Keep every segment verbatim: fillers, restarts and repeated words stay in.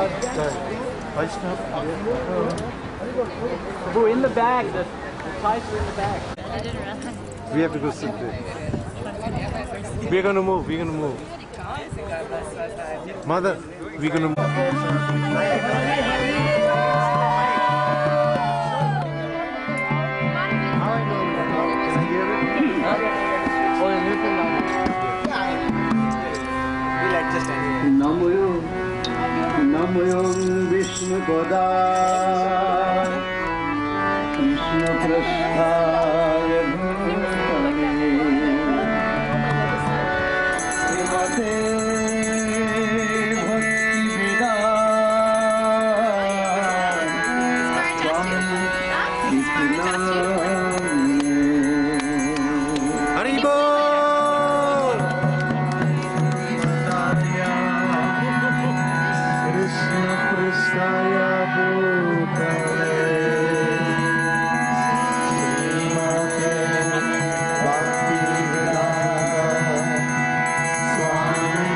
Prasad, Vaishnav. We're in the bag. The, the ties are in the bag. I didn't realize. We have to go sit there. We're gonna move. We're gonna move. Mother, we're gonna move. Namo Namo Vishnu Pada Krishna Prasthaya Bhutale Srimate Bhakti Vedanta Swami Nityananda Haribol! Krishna Bhutale Srimate Bhakti Vedanta Swami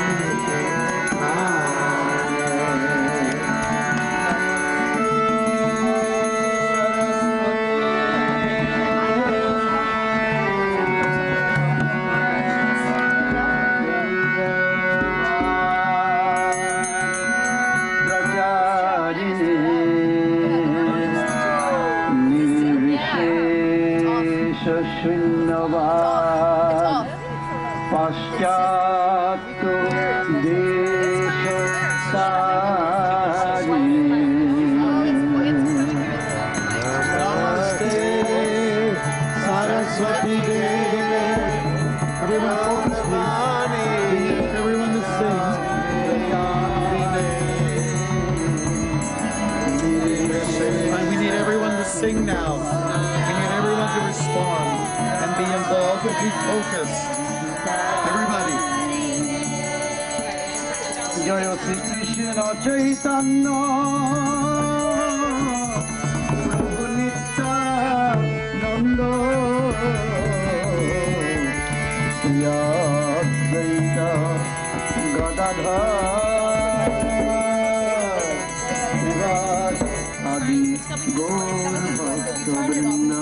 Shunyavad Paschatto Desha Sari Namaste Saraswati Devi. Everyone focus please. Everyone to sing. We need everyone to sing now. We need everyone to respond and be involved and be focused. Everybody. Jaya Sri Krishna Chaitanya Prabhu Nityananda Sri Advaita Gadadhar Adi Gaur Bhakta Vrinda.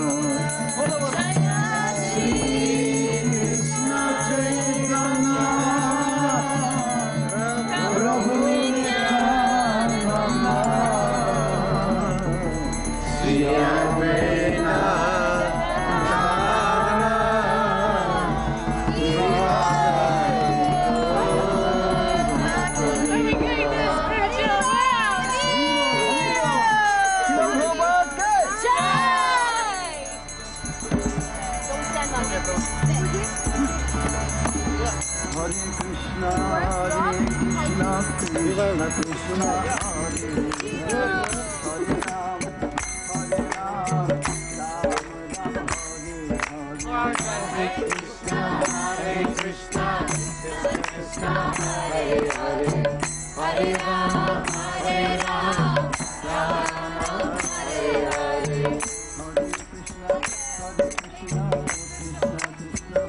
Hare Krishna, Hare Krishna, Krishna Krishna, Hare Hare, Hare Ram, Hare Ram, Ram Ram, Hare Krishna, Hare Krishna, Krishna Krishna, Hare Hare, Hare Ram, Hare Ram, Ram Ram, Hare Hare, Hare Krishna, Hare Krishna, Krishna Krishna,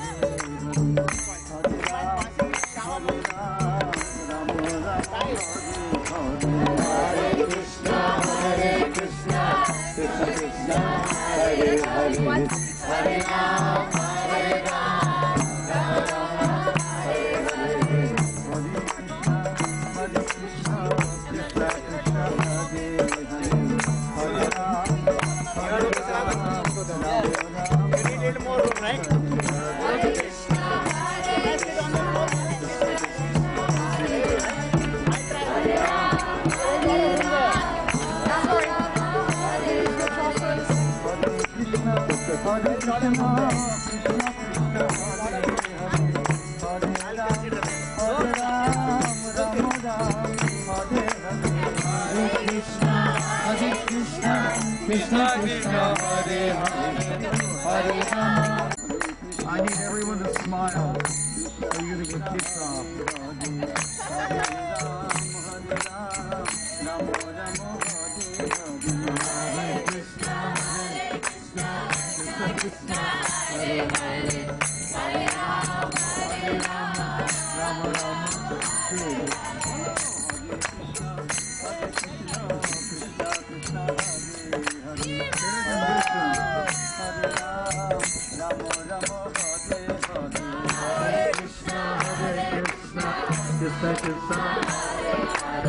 Hare Hare, Hare Ram, Hare Ram, Ram Ram, Hare Hare, Hare Krishna, Krishna Krishna, Hare Hare, Hare Ram, Hare Ram, Ram Ram. You need a little more room, right? Hare Krishna, Hare Krishna, Hare Ram, Hare Ram. Hare Krishna, Krishna Krishna, Hare Hare, Hare Ram, Hare Ram, Ram Ram, Hare Hare, Hare Krishna, Hare Krishna, Krishna Krishna, Hare Hare, Hare Ram. I need everyone to smile. So you're gonna get kicked off. Hare Ram, Hare Ram, Ram Ram, Hare Hare, Hare Krishna, Hare Krishna, Krishna Hare Hare, Hare Ram, Hare Ram, Ram Ram, Hare Hare.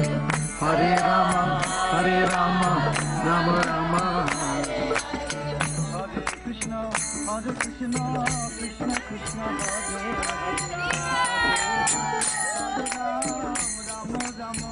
Hare Rama, Hare Rama, Rama Rama. Hare Krishna, Hare Krishna, Krishna Krishna, Hare Hare, Rama Rama,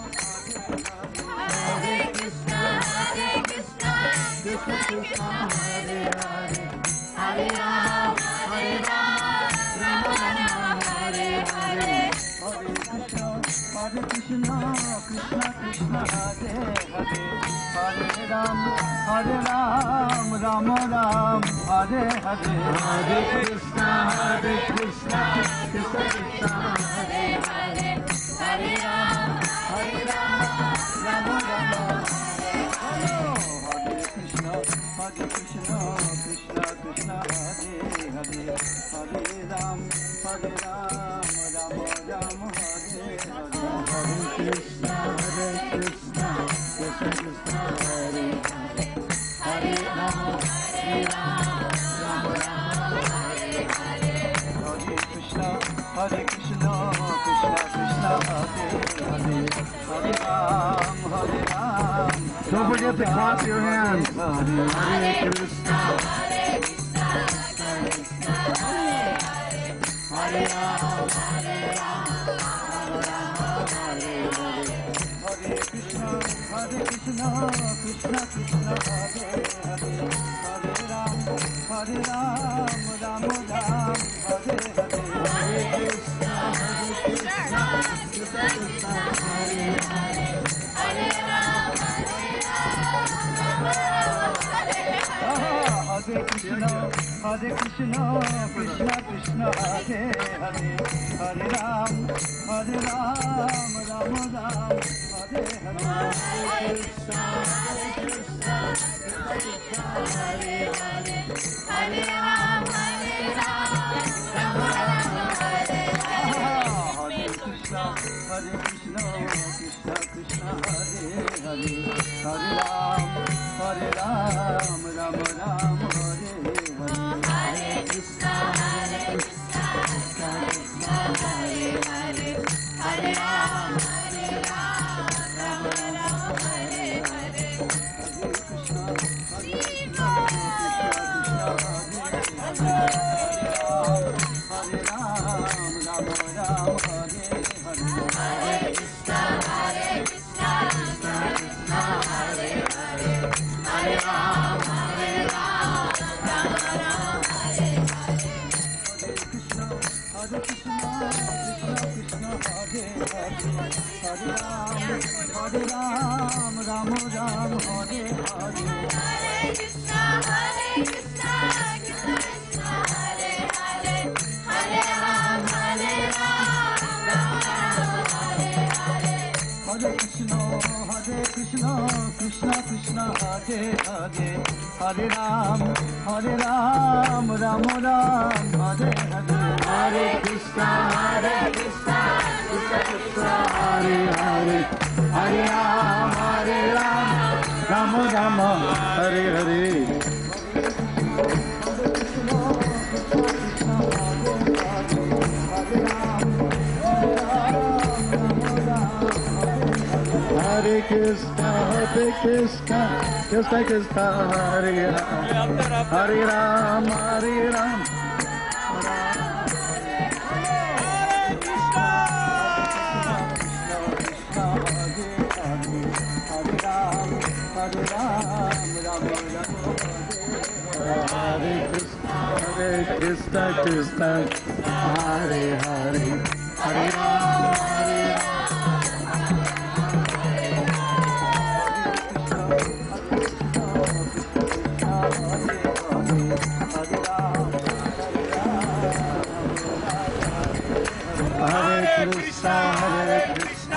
Hare Krishna, Hare Krishna, Krishna Krishna, Hare Hare, Hare Rama, Hare Rama, Rama Rama, Hare Hare. Hare Krishna, Hare Krishna, Krishna Krishna, Hare Hare, Hare Rama, Hare Rama, Rama Rama, Hare Hare. Hare Krishna, Hare Krishna, Krishna Krishna, Hare Hare, Hare Rama, Hare Rama, Rama Rama, Hare Hare. Hare Krishna, Hare Krishna, Krishna Krishna, Hare Hare, Hare Rama, Hare Rama, Rama Rama, Hare Hare. Hare Krishna, Hare Krishna, Krishna Krishna, Hare Hare, Hare Rama, Hare Rama, Rama Rama, Hare Hare. Hare Krishna, Hare Krishna, Krishna Krishna, Hare Hare, Hare Rama, Hare Rama. Don't forget to clap your hands. Hare Hare Krishna, Hare Krishna, Krishna Krishna, Hare Hare, Hare Rama, Hare Rama, Rama Rama, Hare Hare. Hare Krishna, Hare Krishna, Krishna Krishna, Hare Hare, Hare Rama, Hare Rama, Rama Rama, Hare Hare. Hare Krishna, Hare Krishna, Krishna Krishna, Hare Hare, Hare Rama, Hare Rama, Rama Rama, Hare Hare. Hare Krishna, Hare Krishna, Krishna Krishna, Hare Hare, Hare Rama, Hare Rama, Rama Rama, Hare Hare. Hare Krishna, Hare Krishna, Krishna Krishna, Hare Hare, Hare Rama, Hare Rama, Rama Rama, Hare Hare. Hare Krishna, Hare Krishna, Krishna Krishna, Hare Hare, Hare Rama, Hare Rama, Rama Rama, Hare Hare. Hare Krishna, Hare Krishna, Krishna Krishna, Hare Hare, Hare Rama, Hare Rama, Rama Rama, Hare Hare. Hare Krishna, Hare Krishna, Krishna Krishna, Hare Hare, Hare Rama, Rama Rama, Hare Hare. Hare Krishna, Hare Krishna, Krishna Krishna, Hare Hare, Hare Rama, Hare Rama, Rama Rama, Hare Hare. Hare Krishna, Hare Krishna, Krishna Krishna, Hare Hare, Hare Rama, Hare Rama, Rama Rama, Hare Hare. Hare Krishna, Hare Krishna, Krishna Krishna, Hare Hare, Hare Rama, Hare Rama, Rama Rama, Hare Hare. Hare Krishna, Hare Krishna, Krishna Krishna, Hare Hare, Hare Rama, Hare Rama, Rama Rama, Hare Hare. Hare Krishna, Hare Krishna, Krishna Krishna, Hare Hare, Hare Rama, Hare Rama, Rama Rama, Hare Hare. Hare Krishna, Hare Krishna, Krishna Krishna, Hare Hare, Hare Rama, Hare Rama. Hare Krishna, Hare Krishna, Krishna Hare Hare, Hare Rama, Hare Rama. Hare Krishna, Hare Krishna,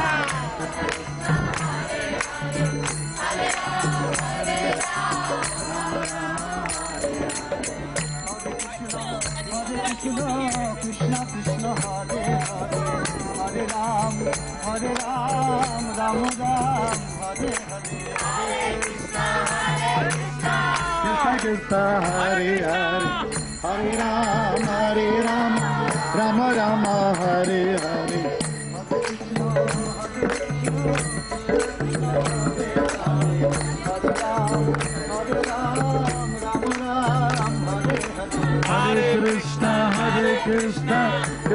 Hare Rama, Hare Rama, Hare Krishna, Krishna Hare Hare, Hare Rama, Hare Rama, Rama Rama, Hare Hare. Hare Krishna, Hare Krishna, Krishna Krishna, Hare Hare, Hare Rama, Hare Rama, Rama Rama, Hare Hare. Hare Krishna, Hare Krishna,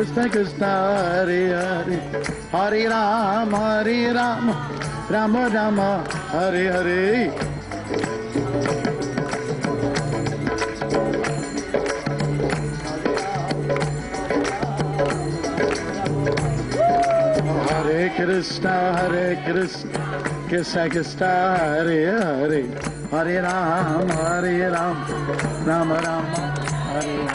Krishna Krishna Hare Hare Hare Ram Hare Ram Ram Ram Hare Hare Hare Krishna Hare Krishna Krishna Krishna Hare Hare Hare Ram Hare Ram Ram Ram Hare Hare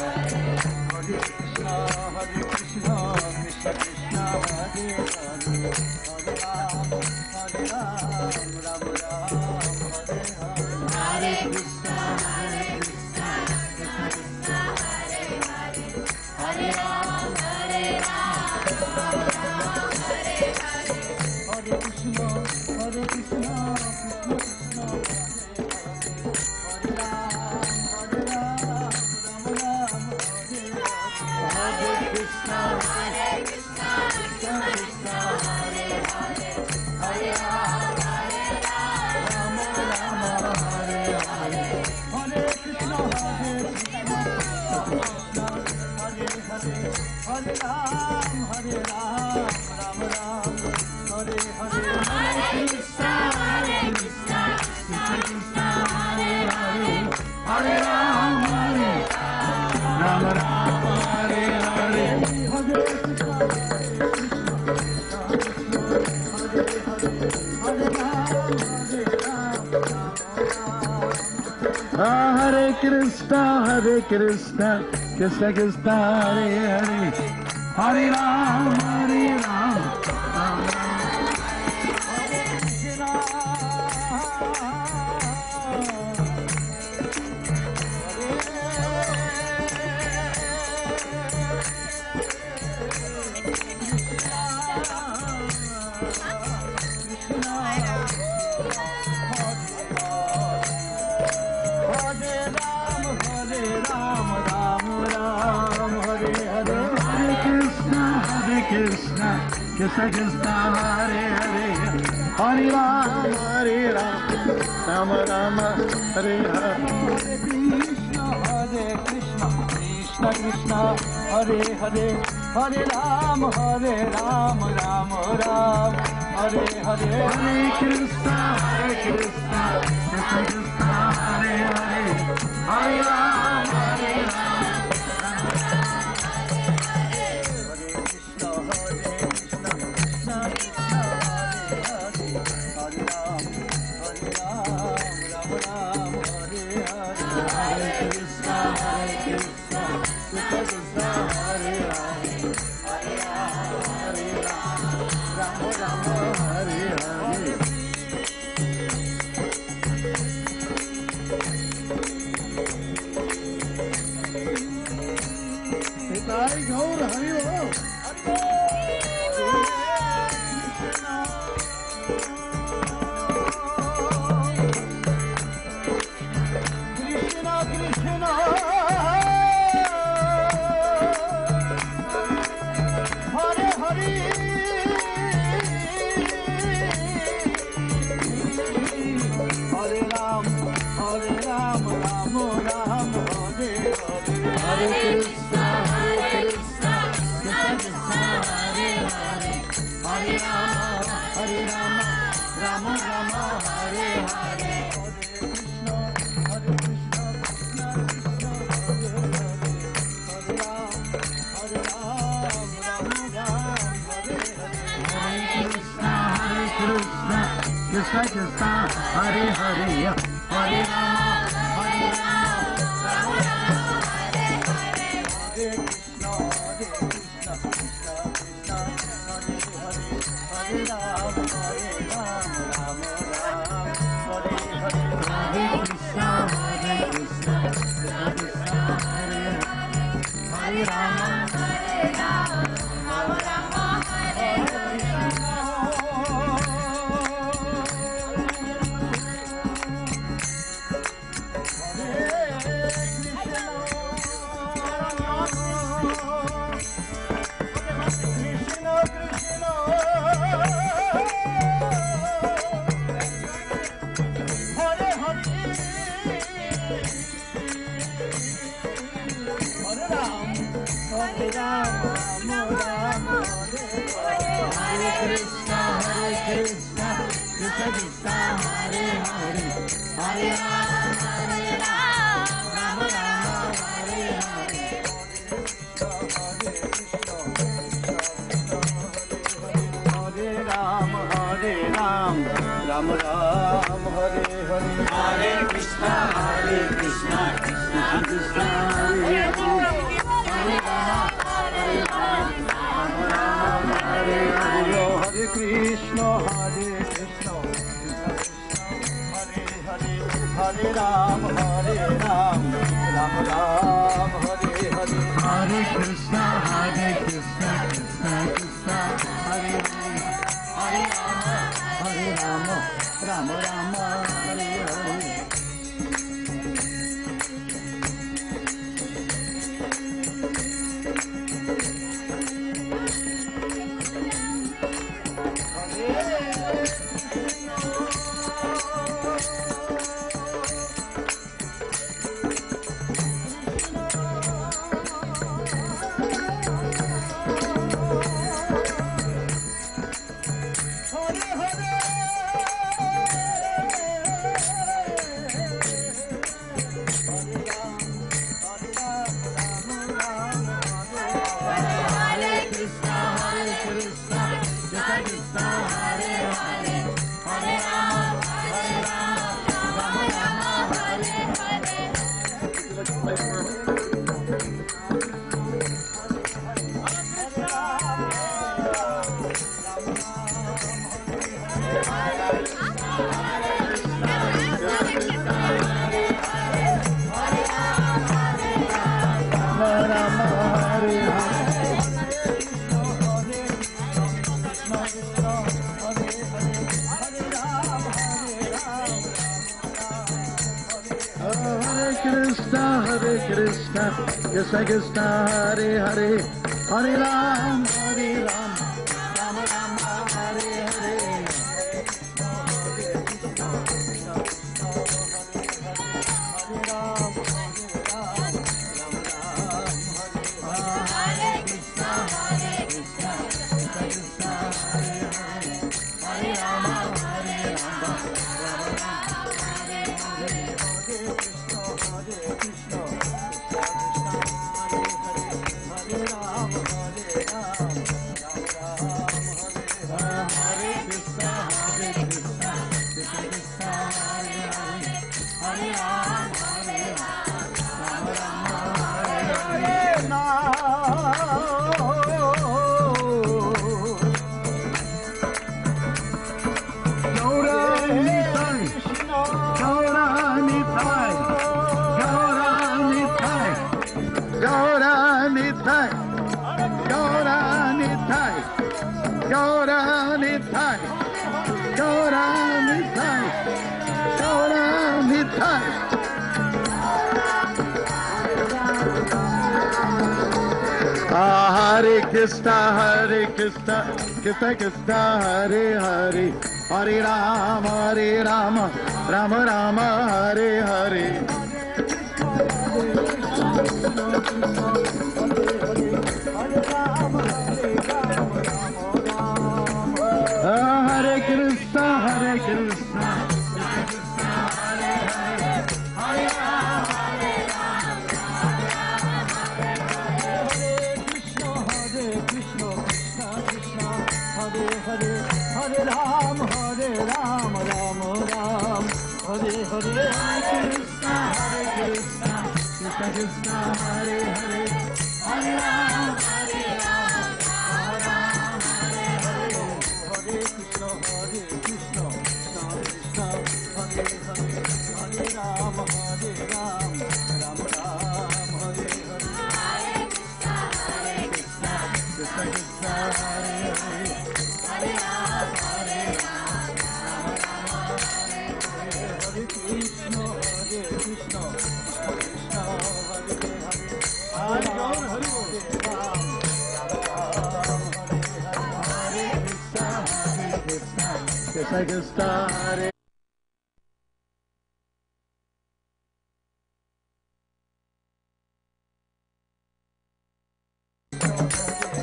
Hare Krishna, Hare Krishna, Krishna Krishna, Hare Hare, Hare Ram, Hare Ram, Ram Ram. Krishna, Krishna Krishna, Hare Hare, Hare Ram, Hare Ram, Ram Ram, Hare Hare. Krishna, Hare Krishna, Krishna Krishna, Hare Hare, Hare Ram, Hare Ram, Ram Ram, Hare Hare. Hare Krishna, Hare Krishna, Krishna Krishna, Hare Hare, Hare Ram, Hare Ram. Gaur Hari Bol. Krishna Krishna Hare Hare Hare Ram Hare Ram Ram Ram Hare Hare Hare Krishna Hare Rama, Hare Rama, Rama Rama, Hare Hare. Hare Krishna, Hare Krishna, Hare Rama, Hare Rama, Rama Rama, Hare Hare. Krishna, Krishna, Krishna, Hare Hare, Hare Rama, Hare Rama, Rama Rama, Hare Hare. Hare Krishna, Hare Krishna, Krishna Krishna, Hare Hare, Hare Rama, Hare Rama, Rama Rama, Hare Hare. Hare Krishna, Hare Krishna, Krishna Krishna, Hare Hare, Hare Rama, Hare Rama, Rama Rama, Hare Hare. Krishna, Hare Hare, Hare Rama, Hare Rama, Rama Rama, Hare Hare. Hare Ram, Hare Ram, Ram Ram, Hare Hare. Hare Krishna, Hare Krishna, Krishna Krishna, Hare Hare. Hare Ram, Hare Ram, Ram Ram, Hare Hare. Hare Krishna, Hare Krishna, Krishna Krishna, Hare Hare. Hare Ram, Hare Ram, Ram Ram, Hare Hare. Hare Krishna, Hare Krishna, Krishna Krishna, Hare Hare. Hare Rama, Hare Rama, Rama Rama, Hare Hare. Krishna Krishna, Hare Hare, Hare Ram, Hare Ram, Rama Rama, Hare Hare. Hare Krishna, Hare Krishna, Krishna Krishna, Hare Hare, Hare Rama, Hare Rama, Rama Rama, Hare Hare. Hare Krishna, Hare Krishna, Hare Ram, Hare Ram, Ram Ram, Hare Hare. Hare Krishna, Hare Krishna, Krishna Krishna, Hare Hare, Hare Ram, Hare Ram, Ram Ram, Hare Hare. Hare Krishna, Hare Krishna, Krishna Krishna, Hare Hare, Hare Ram, Hare Ram, Ram Ram, Hare Hare. Hare Krishna, Hare Krishna, Krishna Krishna, Hare Hare, Hare Ram, Hare Ram, Ram Ram, Hare Hare. Hare Krishna, Hare Krishna, Krishna Krishna, Hare Hare, Hare Ram, Hare Ram, Krishna Krishna, Hare.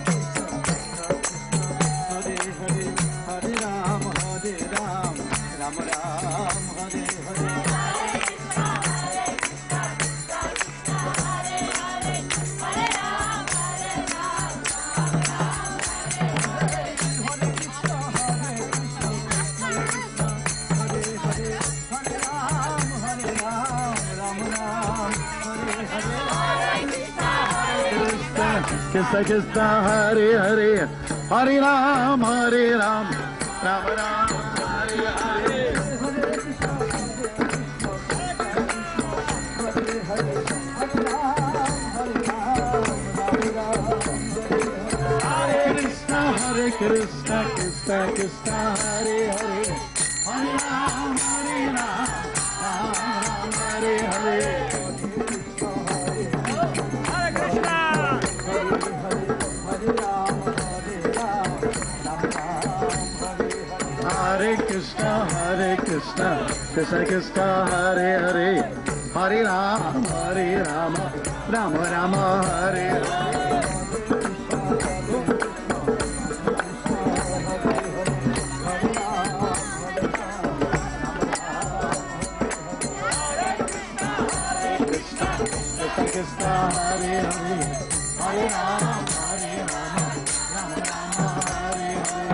Hare Ram, Hare Ram, Ram Ram Hare Hare Krishna Krishna Hare Hare Hare Ram Hare Ram Ram Ram Hare Hare Hare Krishna Hare Krishna Krishna Krishna Hare Hare Hare Ram Hare Ram Ram Ram Hare Hare Hare Krishna, Hare Krishna, Krishna Krishna, Hare Hare, Hare Rama, Hare Rama, Rama Rama, Hare Hare. Krishna Krishna, Hare Hare, Hare Rama, Hare Rama, Rama Rama, Hare Hare.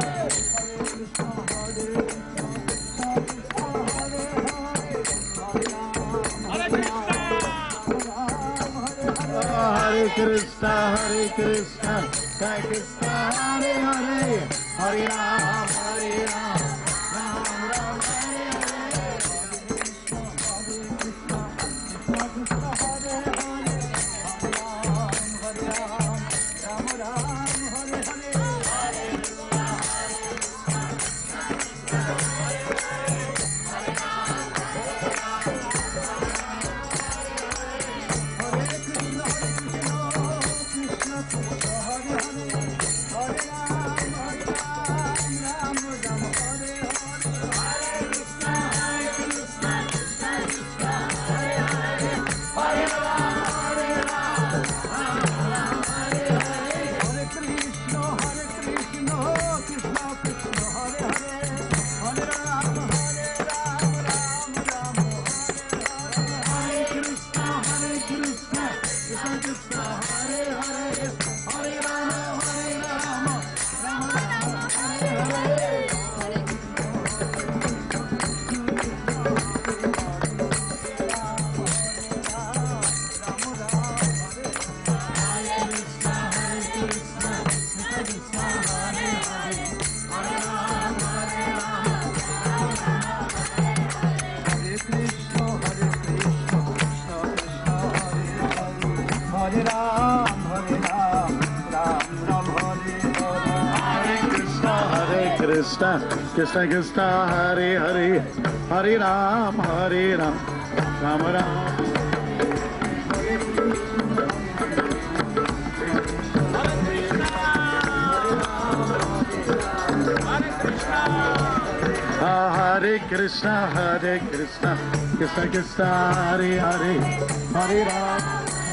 Hare Krishna, Hare Krishna, Krishna Krishna, Hare Hare, Hare Ram, Hare Ram, Ram Ram, Hare Hare. Hare Ram, Hare Ram, Ram Ram, Hare Hare. Hare Krishna, Hare Krishna, Krishna Krishna, Hare Hare, Hare Ram, Hare Ram, Ram Ram. Hare Krishna, Hare Krishna, Krishna Krishna, Hare Hare, Hare Ram.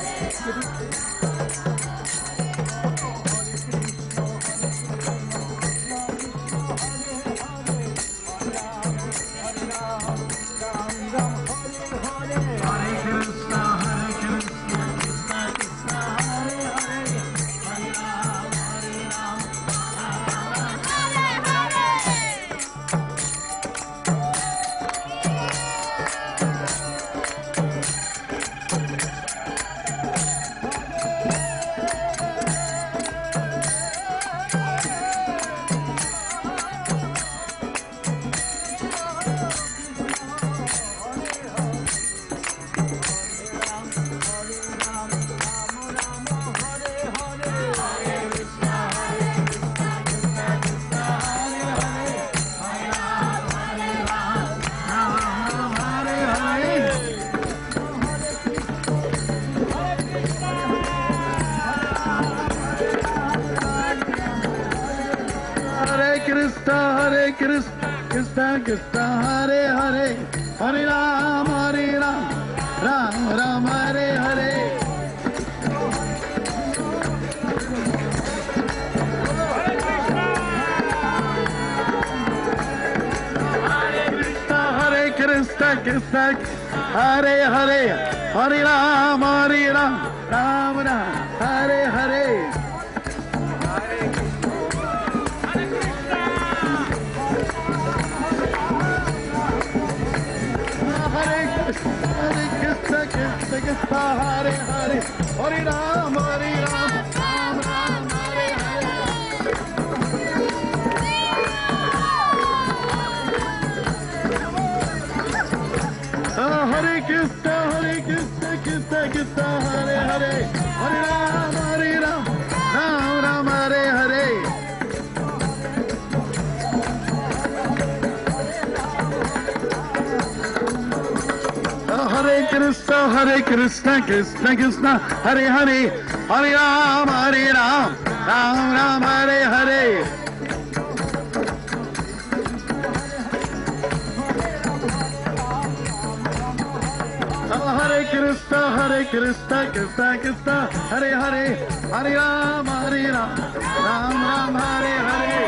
Hare Krishna, Krishna Krishna, Hare Hare, Hare Ram, Hare Ram, Ram Ram, Hare Hare. Hare Krishna, Krishna Krishna Hare Hare Hare Ram Hare Ram Ram Ram Hare Hare Hare Krishna Krishna Krishna Hare Hare Hare Ram Hare Ram Ram Ram Hare Hare Hare Krishna Hare Krishna Krishna Krishna Hare Hare Hare Ram Hare Ram Ram Ram Hare Hare Hare Krishna, Hare Krishna, Krishna Krishna, Hare Hare, Hare Ram, Hare Ram, Ram Ram, Hare Hare. Hare Krishna, Hare Krishna, Krishna Krishna, Hare Hare, Hare Ram, Hare Ram, Ram Ram, Hare Hare.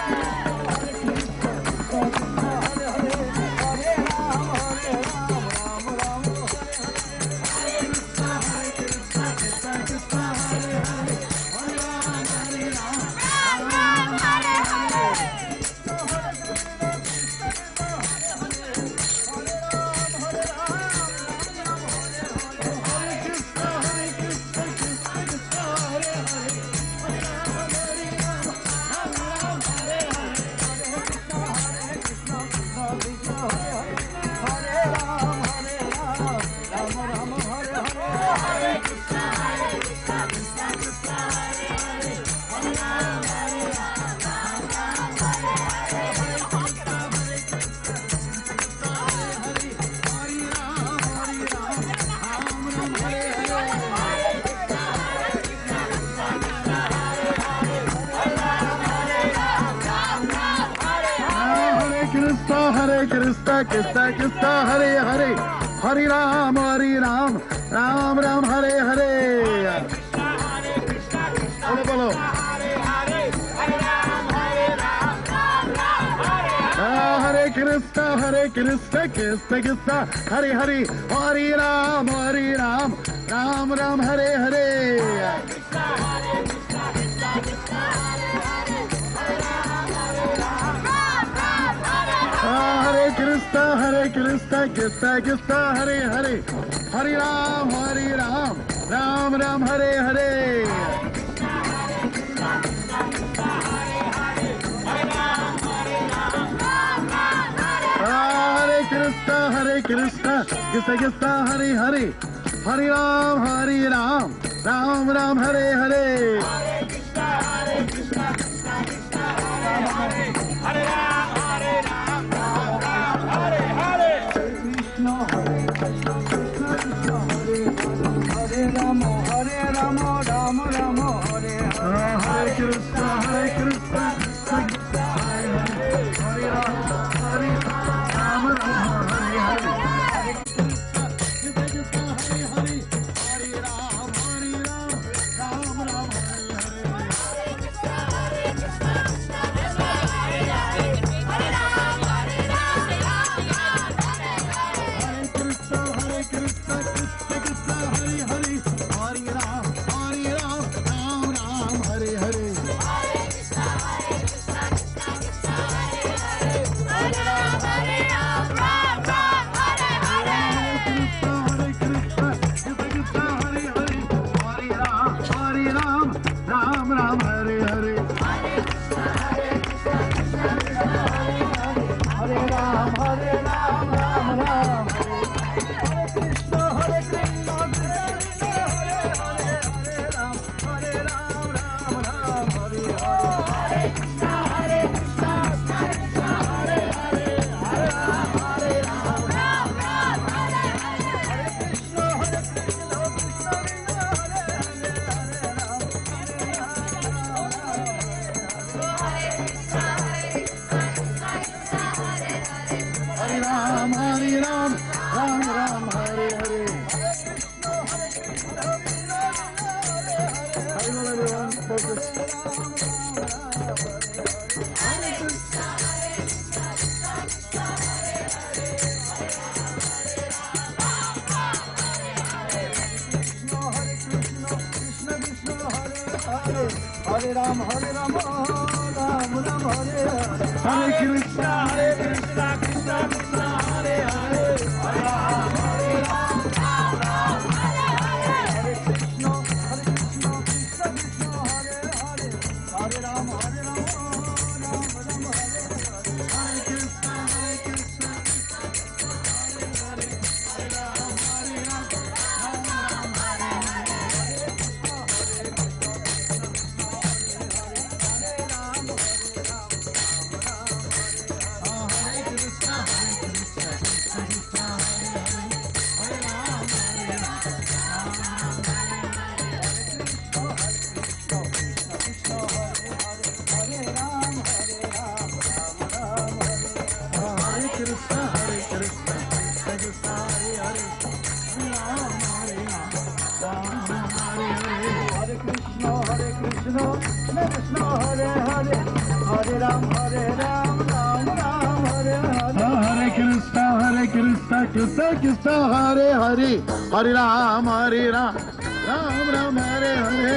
Hare Krishna, Krishna Krishna, Hare Hare, Hare Ram, Hare Ram, Ram Ram, Hare Hare. Bolo bolo. Hare Krishna, Hare Krishna, Krishna Krishna, Hare Hare, Hare Ram, Hare Ram, Ram Ram, Hare Hare. Hare Krishna, Hare Krishna, Krishna Krishna, Hare Hare, Hare Ram, Hare Ram, Ram Ram, Hare Hare. Hare Krishna, Hare Krishna, Krishna Krishna, Hare Hare, Hare Ram, Hare Ram, Ram Ram, Hare Hare. Hare Krishna, Hare Krishna, Krishna Hare Hare, Hare Ram, Hare Ram, Ram Ram, Hare Hare. Krishna Krishna, Hare Hare, Hare Ram, Hare Ram, Ram Ram, Hare Hare. Hare Krishna, Hare Krishna, Krishna Hare Hare, Hare Ram, Hare Ram, Ram Ram, Hare Hare. Hare Krishna, Hare Krishna, Krishna Krishna, Hare Hare, Hare Ram, Hare Ram, Ram Ram, Hare Hare. Hare Ram, Hare Ram, Ram Ram, Hare Hare. Hare Krishna, Hare Krishna, Krishna Krishna, Hare Hare. Hare Ram, Hare Ram, Ram Ram, Hare Hare. Hare Krishna, Hare Krishna, Krishna Krishna, Hare Hare. Hare Ram, Hare Ram, Ram Ram, Hare Hare. Hare Krishna, Hare Krishna, Hare Hare. Hare Ram, Hare Ram, Ram Ram, Hare Krishna Krishna Hare Hare Hare Ram Hare Ram Ram Ram Hare Hare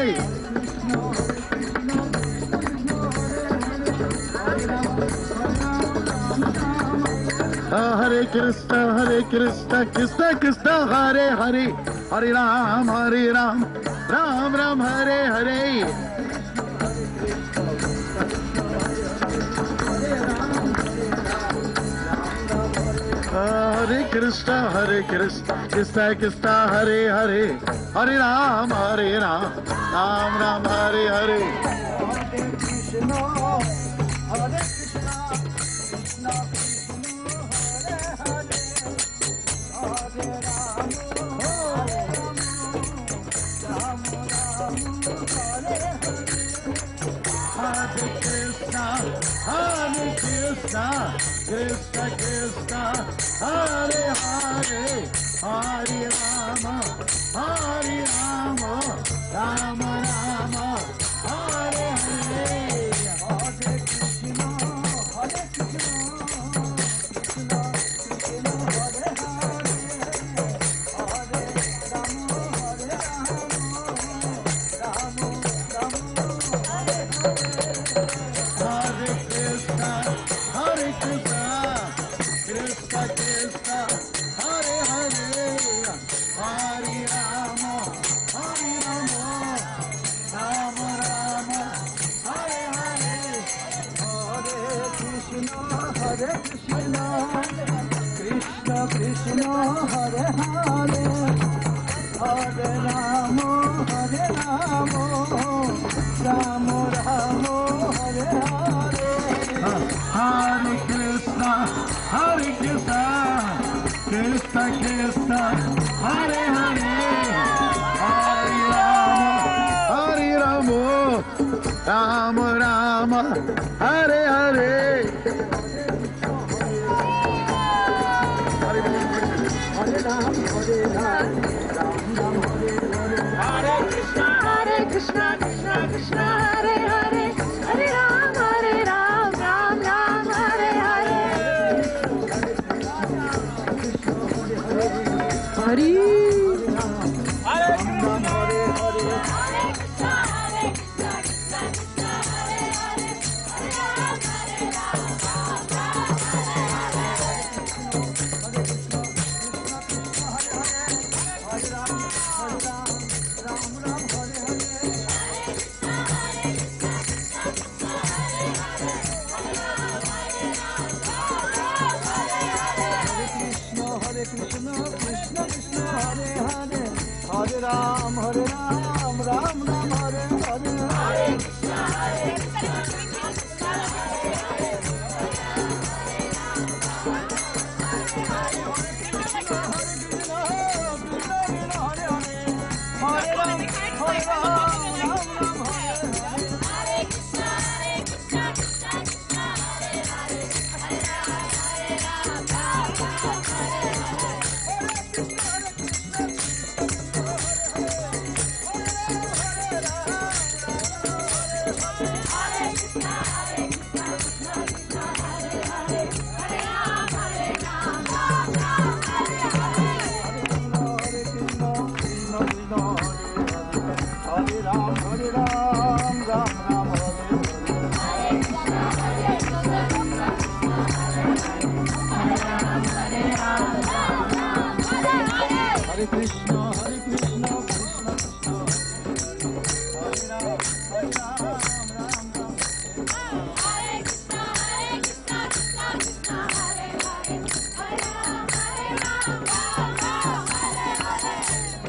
Hare Krishna Hare Krishna Krishna Krishna Hare Hare Hare Ram Hare Ram Ram Ram Hare Hare Hare Krishna, Hare Krishna, Krishna Krishna, Hare Hare, Hare Ram, Hare Ram, Ram Ram, Hare Hare. Hare Krishna, Hare Krishna, Krishna Krishna, Hare Hare, Hare Krishna, Hare Krishna, Krishna Krishna, Hare Hare, Hare Rama, Hare Rama, Rama Rama, Hare Hare. Hare Krishna, Hare Krishna, Krishna Krishna, Hare Hare, Hare Rama, Hare Rama, Rama Rama, Hare Hare. Hare Krishna, Hare Krishna, Krishna Krishna, Hare Hare, Hare Rama, Hare Rama, Rama Rama, Hare Hare. Hare Krishna, Hare Krishna, Krishna Krishna, Hare Hare, Hare Rama, Hare Rama, Rama Rama, Hare Hare. Hare Krishna, Hare Krishna, Krishna Krishna, Hare Hare, Hare Rama, Hare Rama, Rama Rama, Hare Hare. Hare Ram, Hare Ram, Ram Ram, Hare Hare. Hare Krishna, Hare Krishna, Krishna Krishna, Hare Hare, Hare Ram, Hare Ram, Ram Ram, Hare Hare. Hare Hare Krishna, Hare Hare, Hare Krishna, Hare Krishna, Krishna Krishna, Hare Hare, Hare Ram, Hare Ram, Ram Ram, Hare Hare. Hare Ram, Hare Ram, Ram Ram, Hare Hare. Hare Krishna, Krishna Krishna, Hare Hare, Hare Ram, Hare Ram, Ram Ram, Hare Hare. Hare Krishna, Hare Krishna, Krishna Krishna, Hare Hare, Hare Ram, Hare Ram, Ram Ram, Hare Hare. Hare Krishna, Hare Krishna, Krishna Krishna, Hare Hare, Hare Ram, Hare Ram, Ram Ram, Hare Hare. Hare Hare Krishna, Hare Krishna, Krishna Krishna, Hare Ram, Hare Ram, Ram Ram. Hare Krishna, Hare Krishna, Krishna Krishna, Hare Hare, Hare Ram, Hare Ram, Ram Ram, Hare Hare.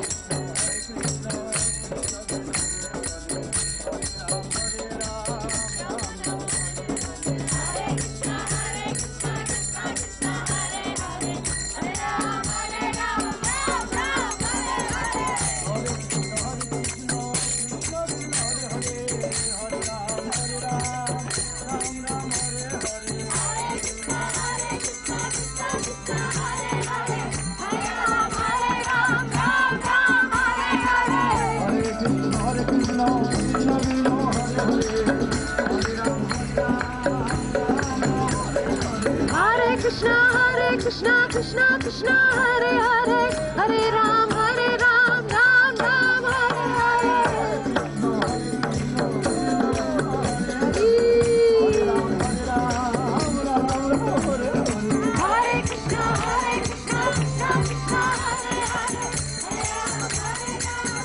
Krishna, Hare Krishna, Krishna Krishna, Hare Hare, Hare Ram, Hare Ram, Ram Ram, Hare Hare. Hare Krishna, Hare Krishna, Krishna Krishna, Hare Hare, Hare Ram, Hare Ram,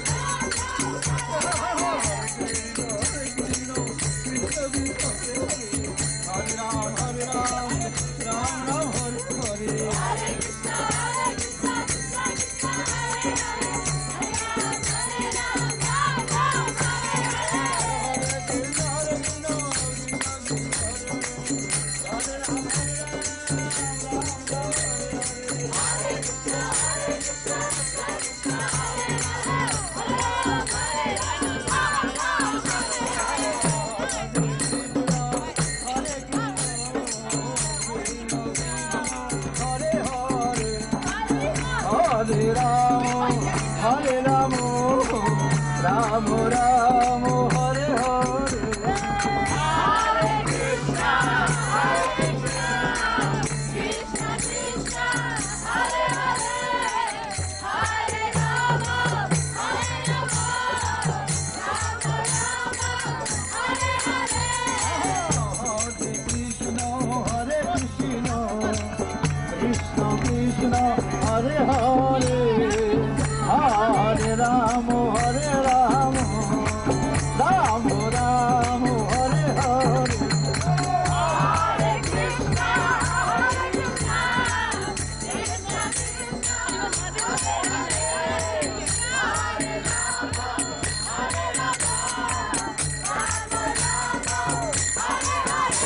Hare Ram, Hare Ram, Ram Ram, Hare Hare. Hare Krishna, Hare Krishna, Krishna Krishna, Hare Hare, Hare Rama, Hare Rama, Rama Rama, Hare Hare. Hare Krishna, Hare Krishna, Krishna Krishna, Hare Hare, Hare Ram, Hare Ram, Ram Ram, Hare Hare. Hare Krishna, Hare Krishna, Krishna Krishna, Hare Hare, Hare Rama, Hare Rama, Rama Rama, Hare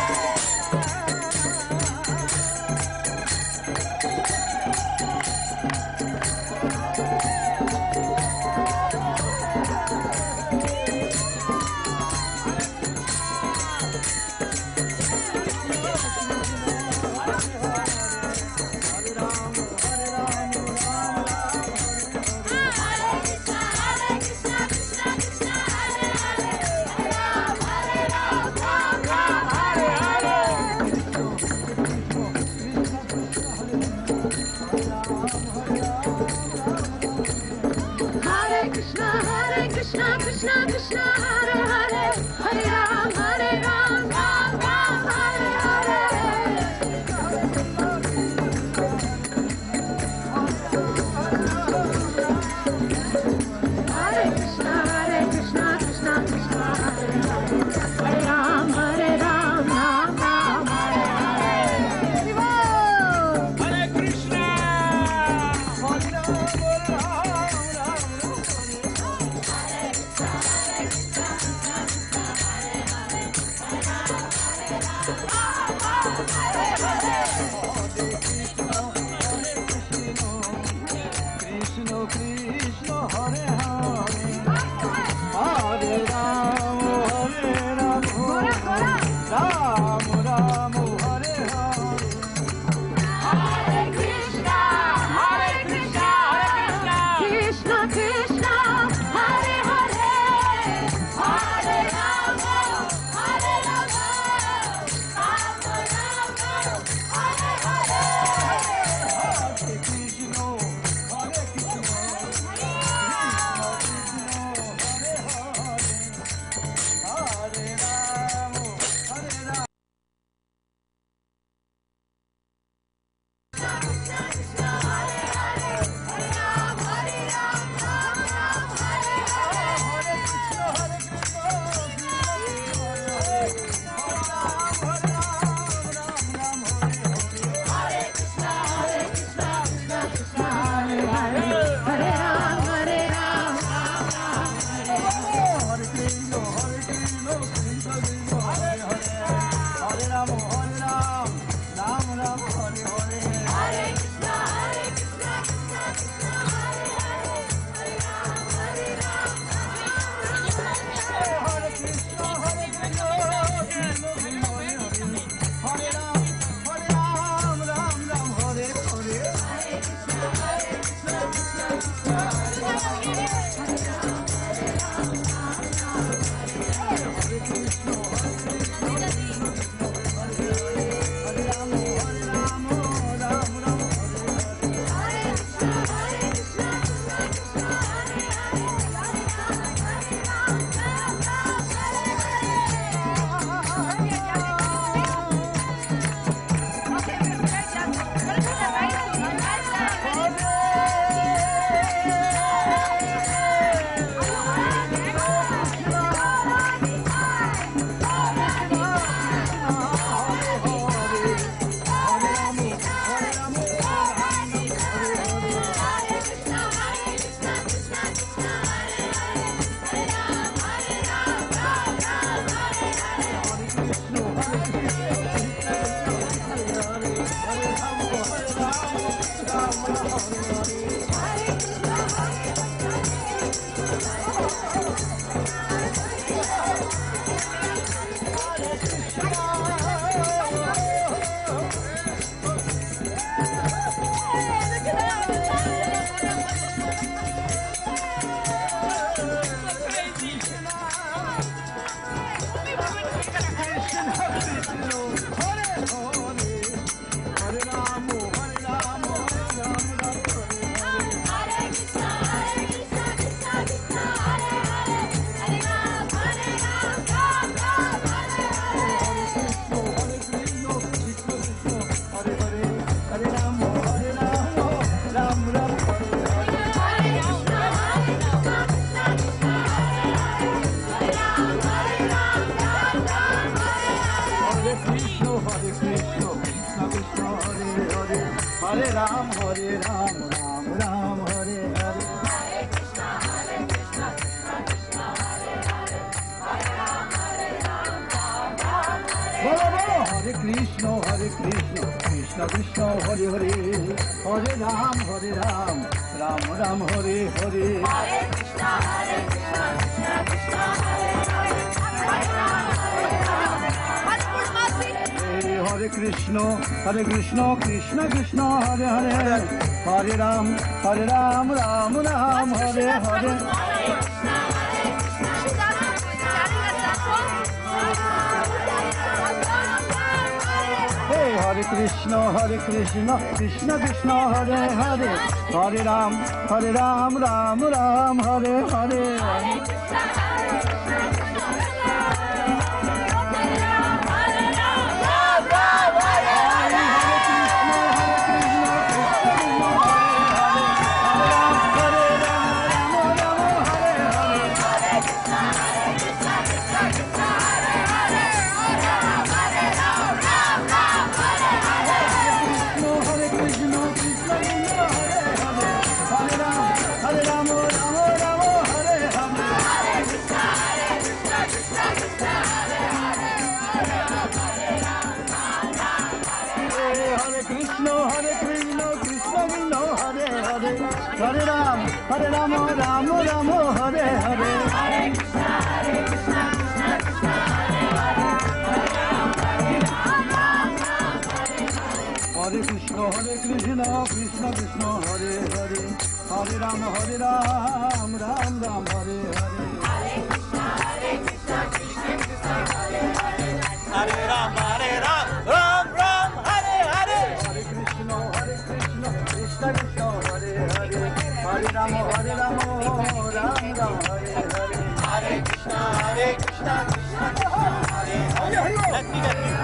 Krishna, Krishna Krishna, Hare Hare, Hare Ram, Hare Ram, Ram Ram, Hare Hare. Hare Krishna, Hare Krishna, Krishna Krishna, Hare Hare, Hare Ram, Hare Ram, Ram Ram, Hare Hare. Hare Krishna. Hare Ram, Hare Ram, Ram Ram, Hare Hare. Hare Krishna, Hare Krishna, Hare Krishna, Krishna Krishna, Hare Hare, Hare Ram, Hare Ram, Ram Ram, Hare Hare. Hey, Hare Krishna, Hare Krishna, Krishna Krishna, Hare Hare, Hare Ram, Hare Ram, Ram Ram, Hare Hare. Hare Ram, Hare Ram, Ram Ram, Hare Hare. Hare Krishna, Hare Krishna, Krishna Krishna, Hare Hare. Hare Krishna, Hare Krishna, Krishna Krishna, Hare Hare. Hare Ram, Hare Ram, Ram Ram, Hare Hare. Hare Krishna, Hare Krishna, Krishna Krishna, Hare Hare. Hare Ram, Hare Ram, Ram Ram, Hare Hare. Hare Krishna, Hare Krishna, Krishna Krishna, Hare Hare. Hare Ram, Hare Ram, Ram Ram, Hare Hare. Hare Krishna, Hare Krishna, Krishna Krishna, Hare Hare. Let me get you.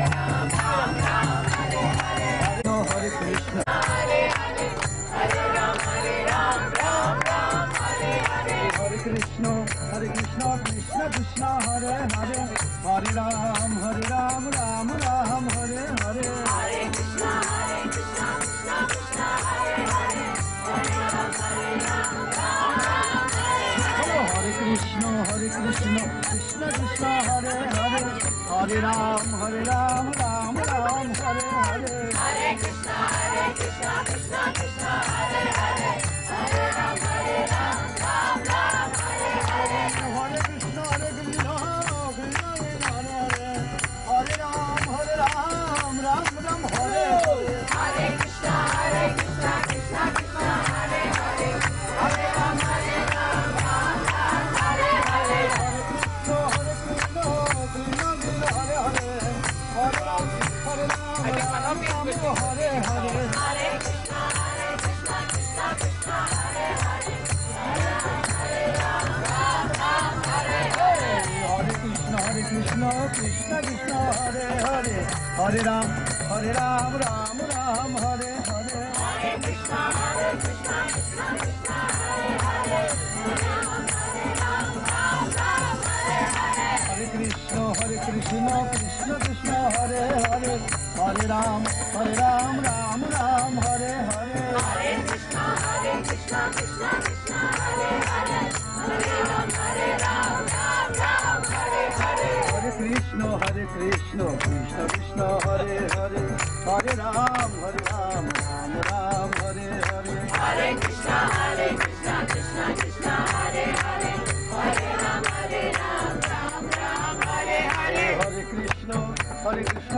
Hare Krishna, Hare Hare, Hare Ram, Hare Ram, Ram Ram, Hare Hare. Hare Krishna, Hare Krishna, Krishna Krishna, Hare Hare. Hare Ram, Hare Ram, Ram Ram, Hare Hare. Hare Krishna, Hare Krishna, Krishna Krishna, Hare Hare. Hare Ram, Hare Ram, Ram Ram, Hare Hare. Hare Krishna, Hare Krishna, Krishna Krishna, Hare Hare. Hare Ram, Hare Ram, Ram Ram, Hare Hare. Hare Krishna, Hare Krishna, Krishna Krishna, Hare Hare. Hare Ram, Hare Ram, Ram Ram, Hare Hare. Hare Krishna, Hare Krishna, Krishna Krishna, Hare Hare. Hare Ram, Hare Ram, Ram Ram, Hare Hare. Hare Krishna, Hare Krishna, Krishna Krishna, Hare Hare. Hare Ram, Hare Ram, Ram Ram, Hare Hare. Hare Krishna, Hare Krishna, Krishna Krishna, Hare Hare. Hare Ram, Hare Ram, Ram Ram, Hare Hare. Hare Krishna, Hare Krishna, Krishna Krishna, Hare Hare. Hare Ram, Hare Ram, Ram Ram, Hare Hare. Hare Krishna, Hare Krishna, Krishna Krishna, Hare Hare. Hare Ram, Hare Ram, Ram Ram, Hare Hare. Hare Krishna, Hare Krishna, Krishna Krishna, Hare Hare. Hare Ram, Hare Ram, Ram Ram, Hare Hare. Hare Krishna, Hare Krishna, Krishna Krishna, Hare Hare. Hare Ram, Hare Ram, Ram Ram, Hare Hare. Hare Krishna, Hare Krishna, Krishna Krishna, Hare Hare. Hare Ram, Hare Ram, Ram Ram, Hare Hare. Hare Krishna, Hare Krishna, Krishna Krishna, Hare Hare. Hare Ram, Hare Ram, Ram Ram.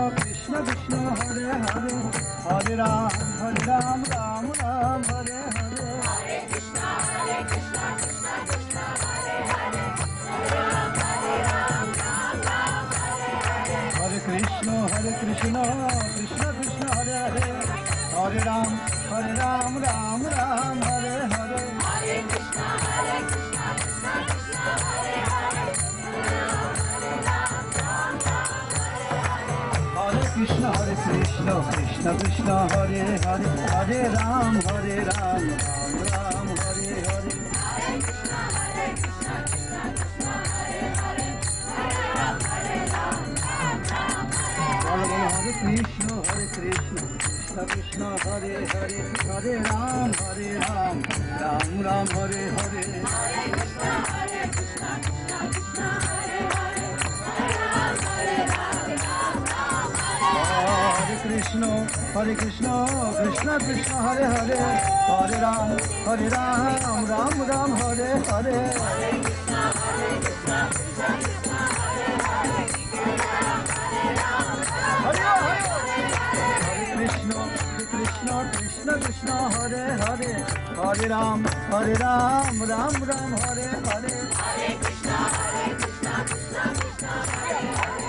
Krishna Krishna Hare Hare Hare Ram Hare Ram Ram Ram Hare Hare Hare Krishna Hare Krishna Krishna Krishna Hare Hare Hare Ram Hare Ram Ram Ram Hare Hare Hare Krishna Hare Krishna Krishna Krishna Hare Hare Hare Ram Hare Ram Ram Ram Hare Hare Hare Krishna Hare Krishna Krishna Krishna Hare Hare Hare Krishna Hare Krishna Krishna Krishna Hare Hare Hare Ram Hare Ram Ram Ram Hare Hare Hare Krishna Hare Krishna Krishna Krishna Hare Hare Hare Ram Hare Ram Ram Ram Hare Hare Krishna Hare Krishna Krishna Krishna Hare Hare Hare Ram Hare Ram Ram Ram Hare Hare Hare Krishna Hare Krishna Krishna Krishna Hare Hare Hare Ram Hare Ram Ram Ram Hare Krishna Hare Krishna Krishna Krishna Hare Hare Hare Ram Hare Ram Ram Ram Hare Hare Hare Krishna Hare Krishna Krishna Krishna Hare Hare Hare Ram Hare Ram Hare Krishna Hare Krishna Krishna Krishna Hare Hare Hare Ram Hare Ram Ram Ram Hare Hare Hare Krishna Hare Krishna Krishna Krishna Hare Hare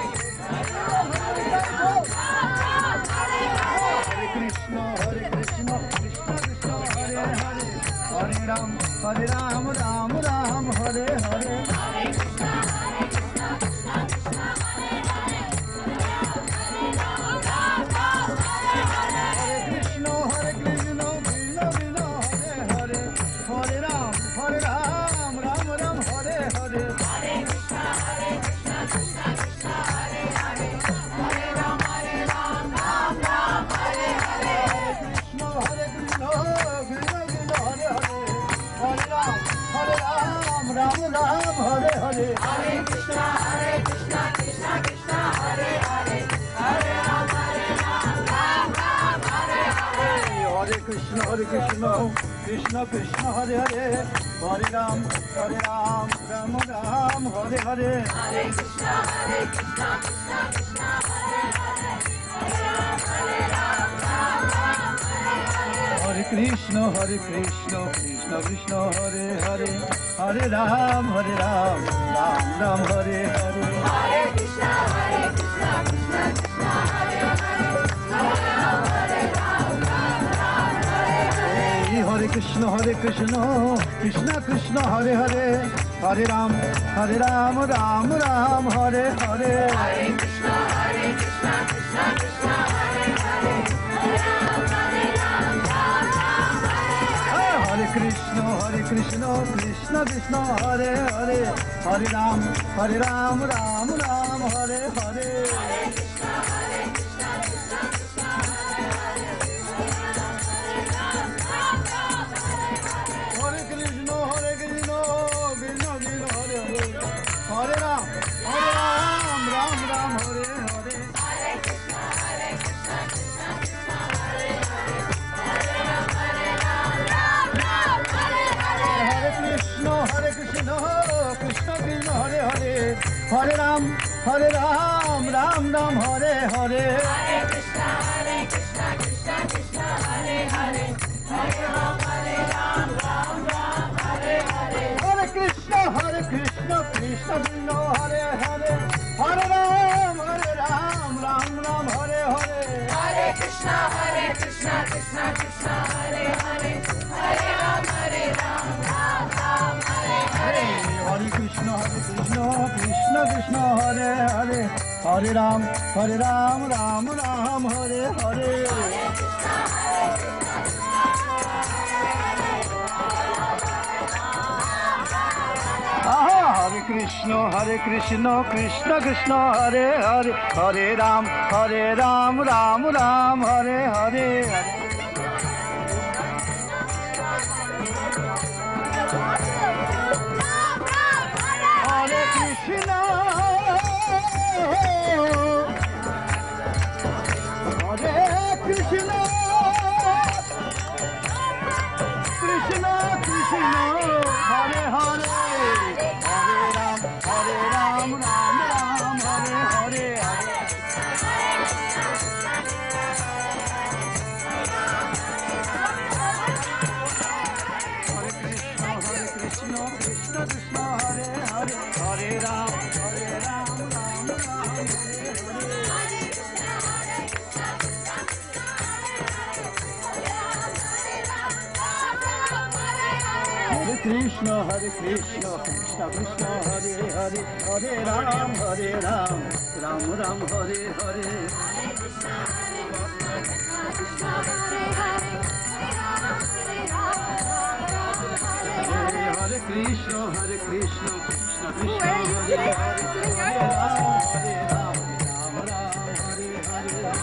Hare Krishna Hare Krishna Krishna Krishna Hare Hare Hare Ram Hare Ram Ram Ram Hare Hare Hare Krishna Hare Krishna Krishna Krishna Hare Hare Hare Ram Ram Ram Hare Hare Hare Krishna Hare Krishna Krishna Krishna Hare Hare Hare Ram Hare Ram Ram Ram Hare Hare Hare Krishna Hare Krishna Krishna Krishna Hare Hare Hare Ram Hare Ram Ram Ram Hare Hare Hare Krishna Hare Krishna Krishna Krishna Hare Hare Hare Ram Hare Ram Ram Ram Hare Hare Hare Krishna Hare Krishna Krishna Krishna Hare Hare Hare Ram Hare Ram Ram Ram Hare Hare Hare Krishna Hare Krishna Krishna Krishna Hare Hare Hare Ram Hare Ram Ram Ram Hare Hare Hare Krishna Hare Krishna Krishna Krishna Hare Hare Hare Ram Hare Ram Ram Ram Hare Hare Hare Krishna Hare Krishna Krishna Krishna Hare Hare Hare Ram Hare Ram Ram Ram Hare Hare Hare Krishna Hare Krishna Krishna Krishna Hare Hare Hare Ram Hare Ram Ram Ram Hare Hare Hare Krishna Hare Krishna Krishna Krishna Hare Hare Hare Ram Hare Ram Ram Ram Hare Hare Hare Krishna Hare Krishna Krishna Krishna Hare Hare Hare Ram Hare Ram Ram Ram Hare Hare Hare Krishna Hare Krishna Krishna Krishna Hare Hare Hare Ram Hare Ram Ram Ram Hare Hare Hare Krishna Hare Krishna Krishna Krishna Hare Hare Hare Krishna Hare Krishna Krishna Krishna Hare Hare Hare Ram Hare Ram Ram Ram Hare Hare Hare Krishna Hare Krishna Krishna Krishna Hare Hare Hare Ram Hare Ram Ram Ram Hare Hare Hare Krishna Hare Krishna Krishna Krishna Hare Hare Hare Ram Hare Ram Ram Ram Hare Hare Hare Krishna Hare Krishna Krishna Krishna Hare Hare Hare Ram Hare Ram Ram Ram Hare Hare Hare Krishna Hare Krishna Krishna Krishna Hare Hare Hare Ram Hare Ram Ram Ram Hare Hare Hare Krishna Hare Krishna Krishna Krishna Hare Hare Hare Ram Hare Ram Ram Ram Hare Hare Hare Krishna Hare Krishna Krishna Krishna Hare Hare Hare Ram Hare Ram Ram Ram Hare Hare Hare Krishna Hare Krishna Hare Krishna Hare Krishna Krishna Krishna Hare Hare Hare Ram Hare Ram Ram Ram Hare Hare Hare Krishna Hare Krishna Krishna Krishna Hare Hare Hare Ram Hare Ram Ram Ram Hare Hare Hare Krishna, Hare Krishna, Krishna Krishna, Hare Hare, Hare Ram, Hare Ram, Ram Ram, Hare Hare. Hare Krishna, Hare Krishna, Krishna Krishna, Hare Hare, Hare Ram, Hare Ram, Ram Ram, Hare Hare.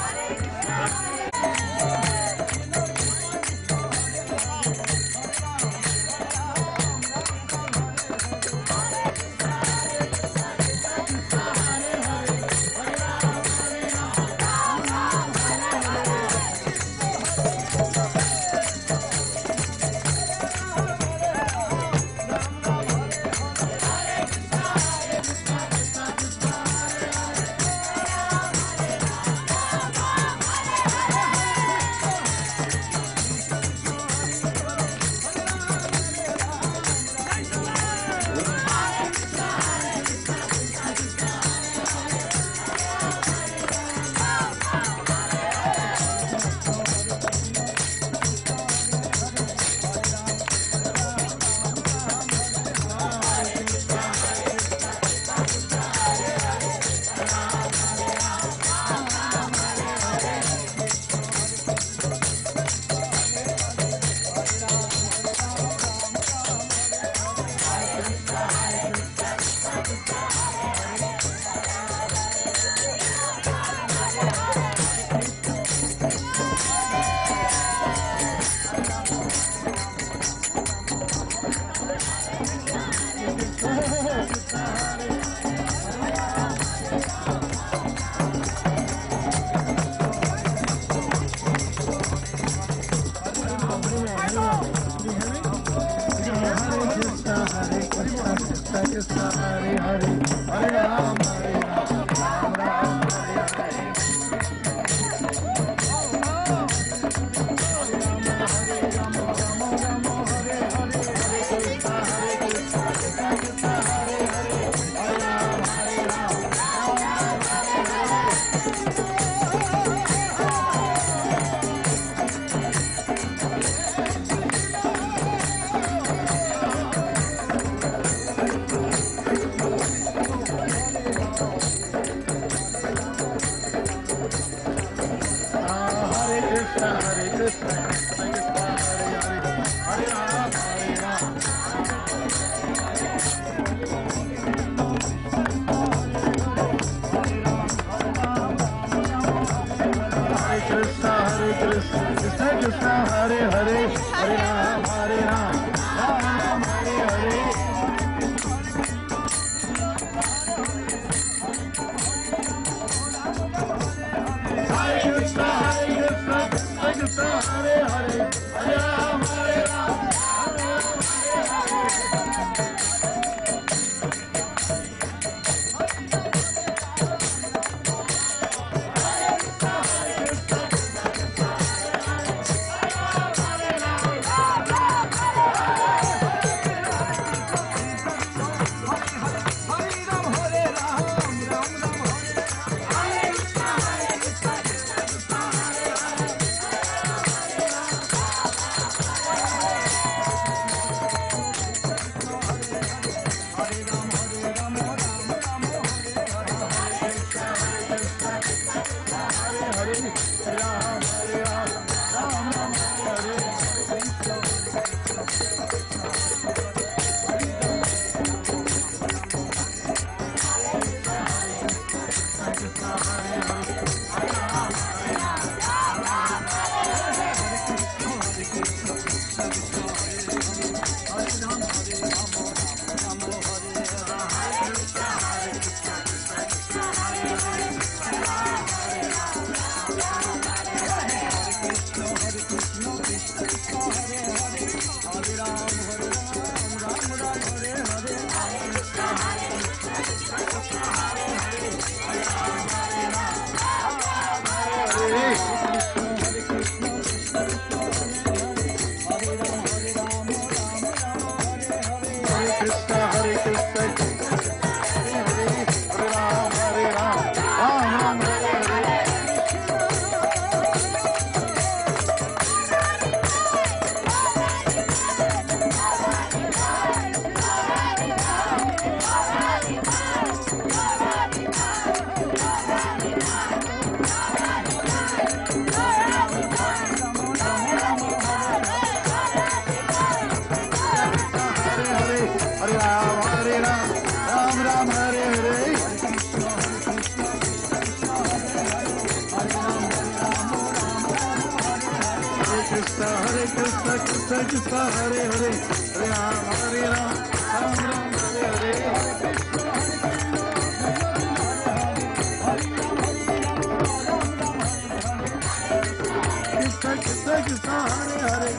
Krishna Krishna Hare Hare Hare Ram Hare Ram Ram Ram Hare Hare Krishna Krishna Krishna Hare Hare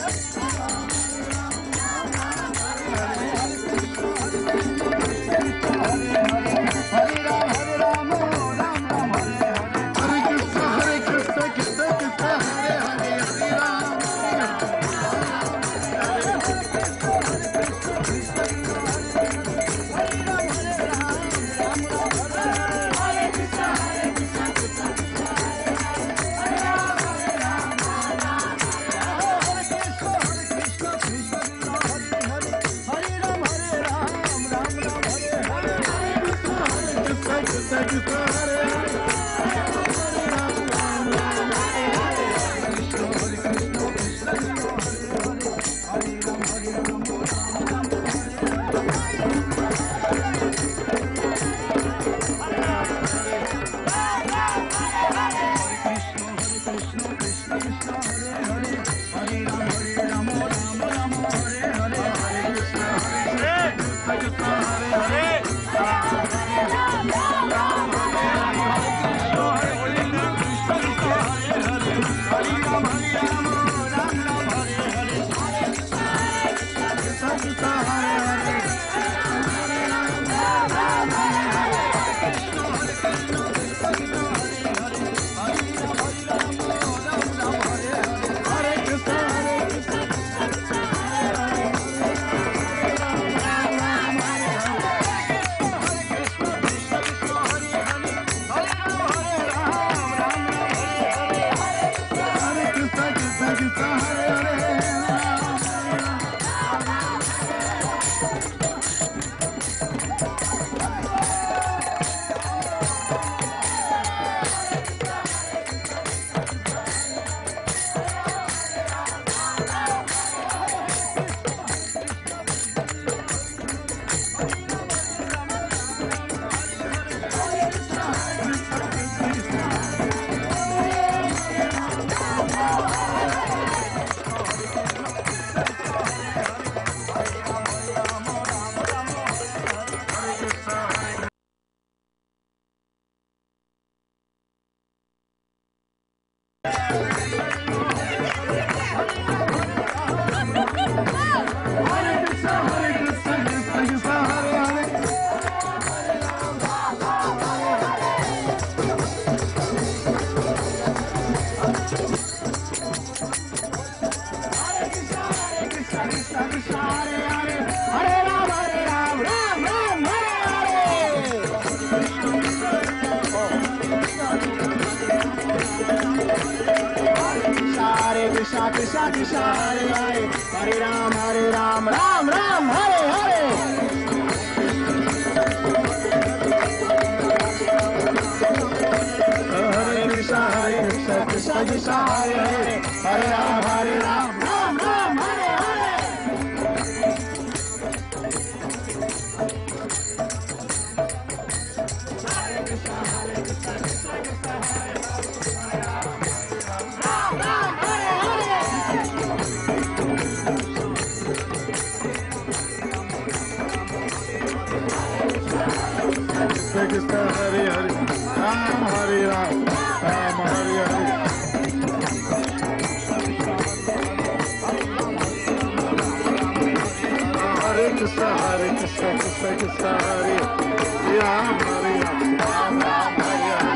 Krishna Krishna Hare Hare Hare Ram Hare Ram Ram Ram Hare Hare Hare Krishna Hare Krishna Krishna Krishna Hare Hare Hare Ram Hare Ram Ram Ram Hare Hare Krishna Hare Hare Ram Hare Ram Ram Hare Hare Hare Krishna Hare Krishna Krishna Krishna Hare Ram Hare Ram Ram Ram Hare Hare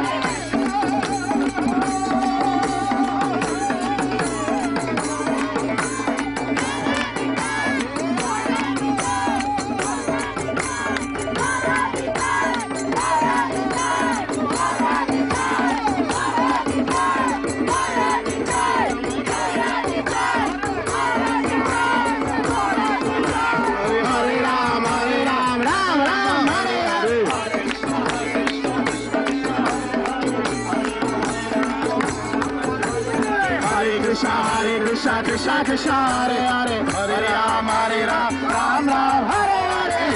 Hare Krishna Krishna Krishna Hare Hare Hare Ram Hare Ram Ram Ram Hare Hare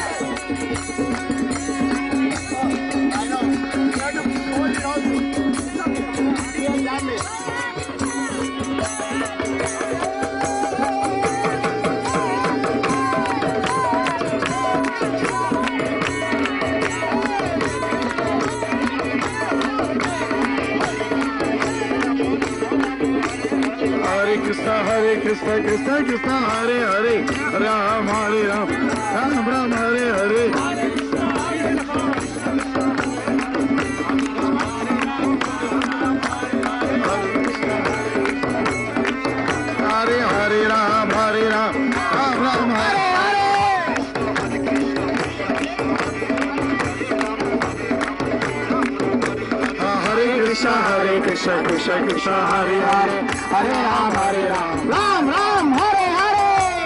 I know you have to hold it on you have done it Krishna Krishna Krishna Hare Hare Ram Hare Ram Ram Ram Hare Hare Hare Hare Ram Hare Ram Ram Ram Hare Krishna Hare Krishna Krishna Krishna Hare Hare Hare Ram Hare Ram Ram Ram Hare Hare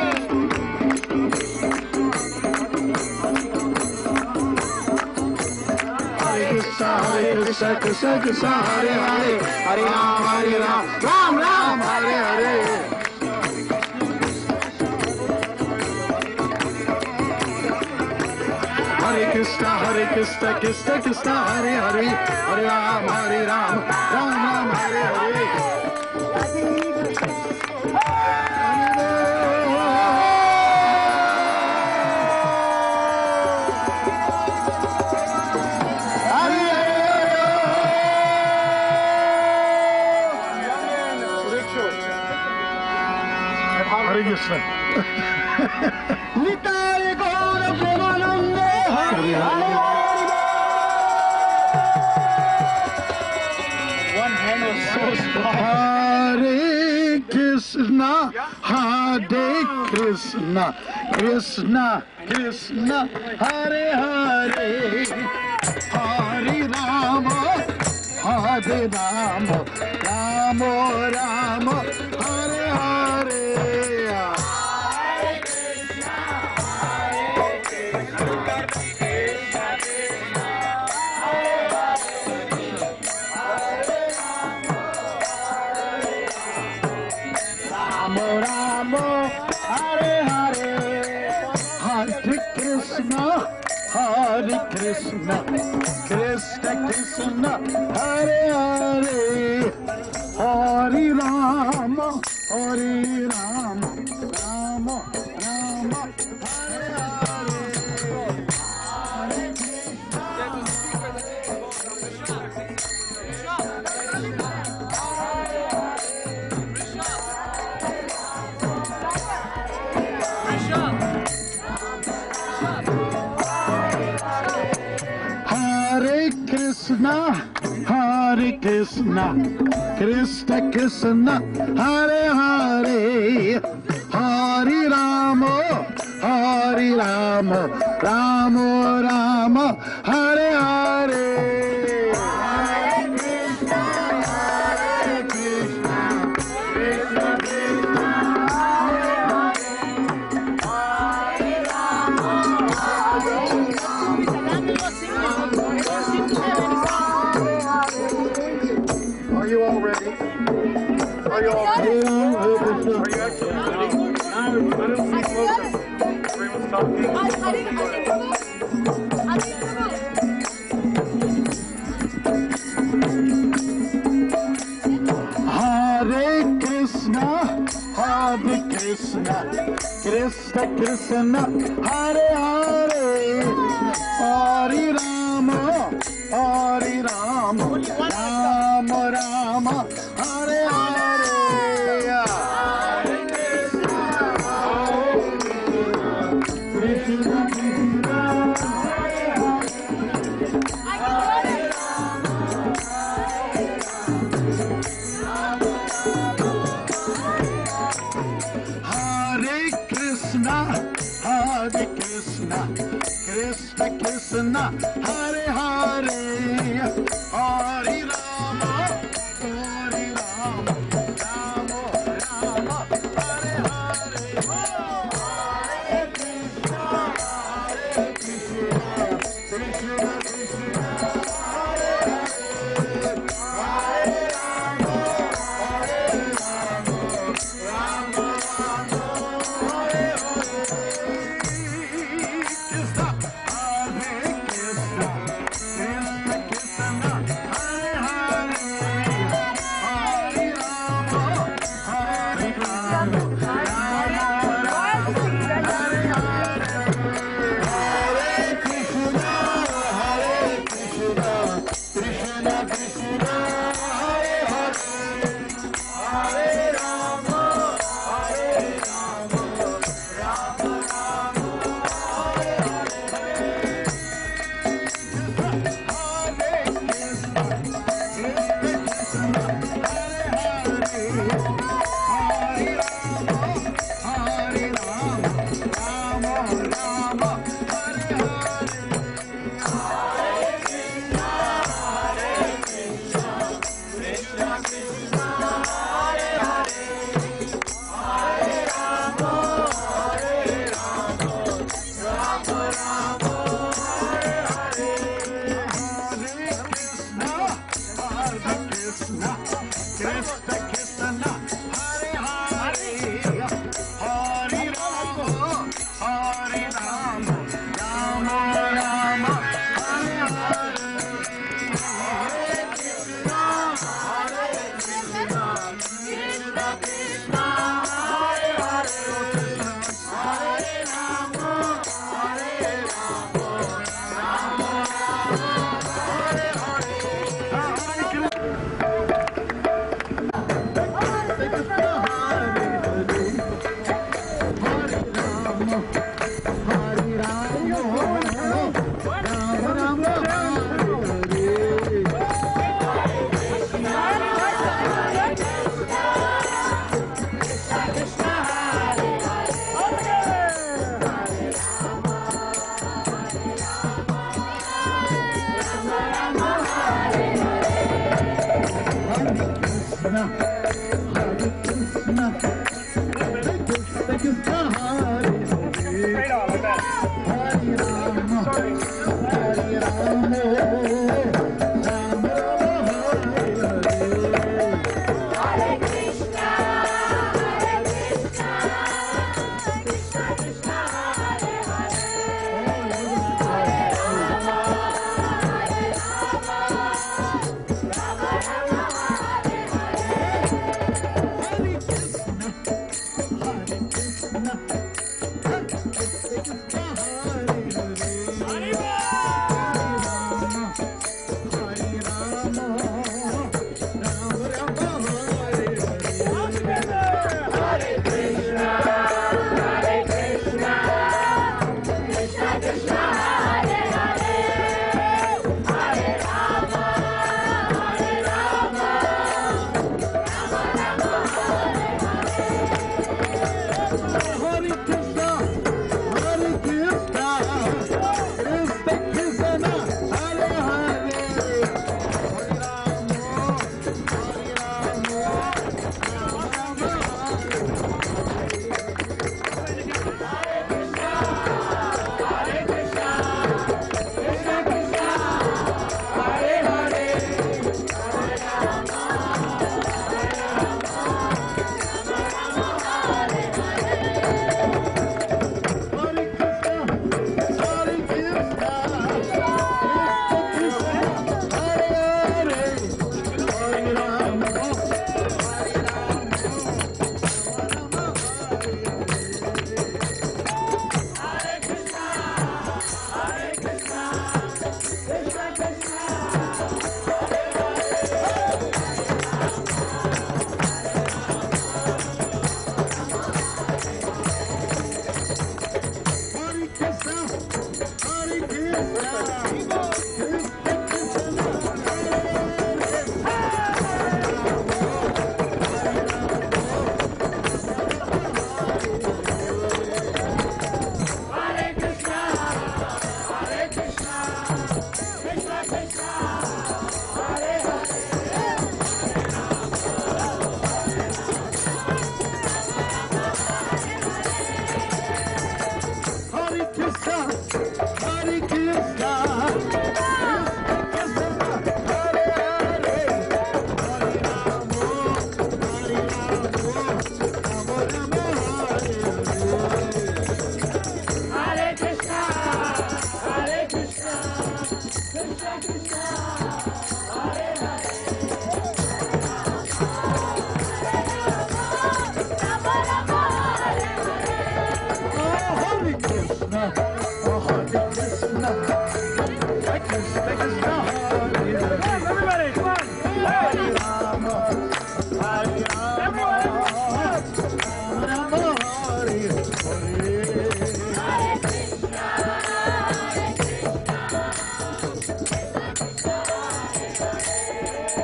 Hare Krishna Hare Krishna Krishna Krishna Hare Hare Hare Ram Hare Ram Ram Ram Hare Hare Hare Krishna, Hare Krishna, Krishna Krishna, Hare Hare, Hare Ram, Hare Ram, Ram Ram, Hare Hare. Hare Krishna. Nitai Gaura Premanande. One hand was so strong. Hare Krishna, Hare Krishna, Krishna Krishna, Hare Hare, Hare Rama, Hare Rama, Rama Rama, Hare Hare. Hare Krishna, Krishna Krishna, Hare Hare, Hare Rama, Hare Rama, Rama Rama, Hare Hare. Krishna, Hare Krishna, Krishna Krishna, Hare Hare, Hare Rama, Hare Rama, Rama Rama, Hare Hare. Hare Krishna, Hare Krishna, Krishna Krishna, Hare Hare, Are you all ready? Are you all ready? Are you actually ready? I don't see Moses. Ray was talking. Hare Krishna, Hare Krishna, Krishna Krishna, Hare Hare, Hare Rama, Hare Rama, Rama Rama, Hare Hare. Hare Krishna, Krishna Krishna, Hare Hare Krishna, Hare Krishna, Krishna Krishna, Hare Hare, Hare Rama, Hare Rama, Rama Rama, Hare Hare. Hare Krishna, Hare Krishna, Krishna Krishna, Hare Hare, Hare Rama, Hare Rama, Rama Rama, Hare Hare. Krishna, Hare Krishna, Krishna Krishna, Hare Hare Rama, Rama Rama, Hare Hare.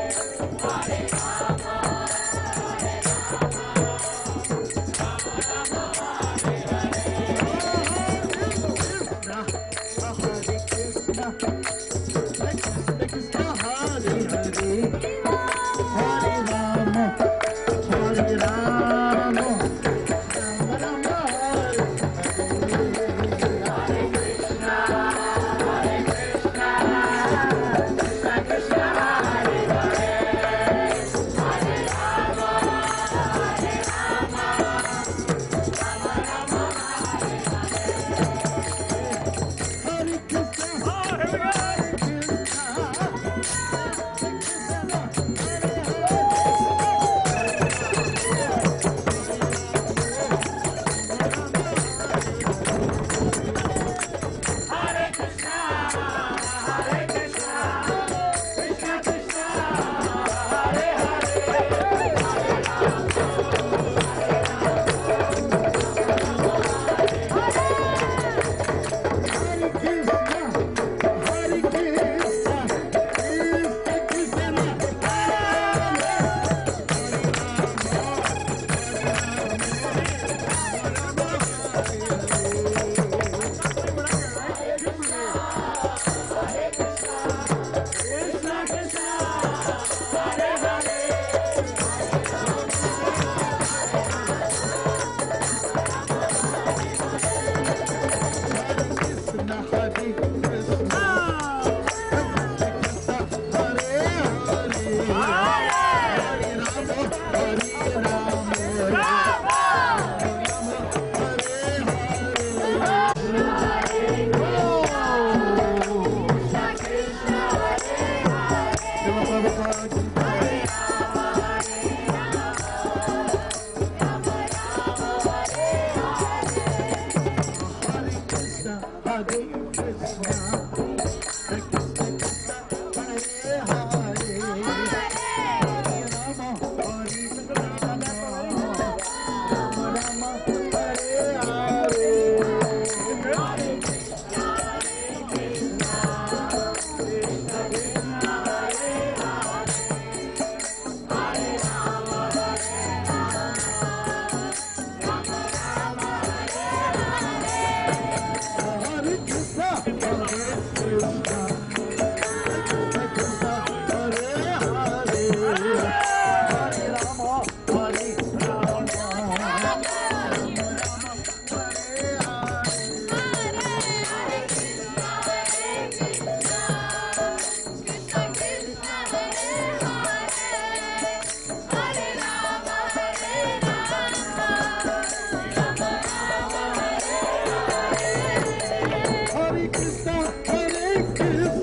Hare Hare Krishna, Hare Krishna,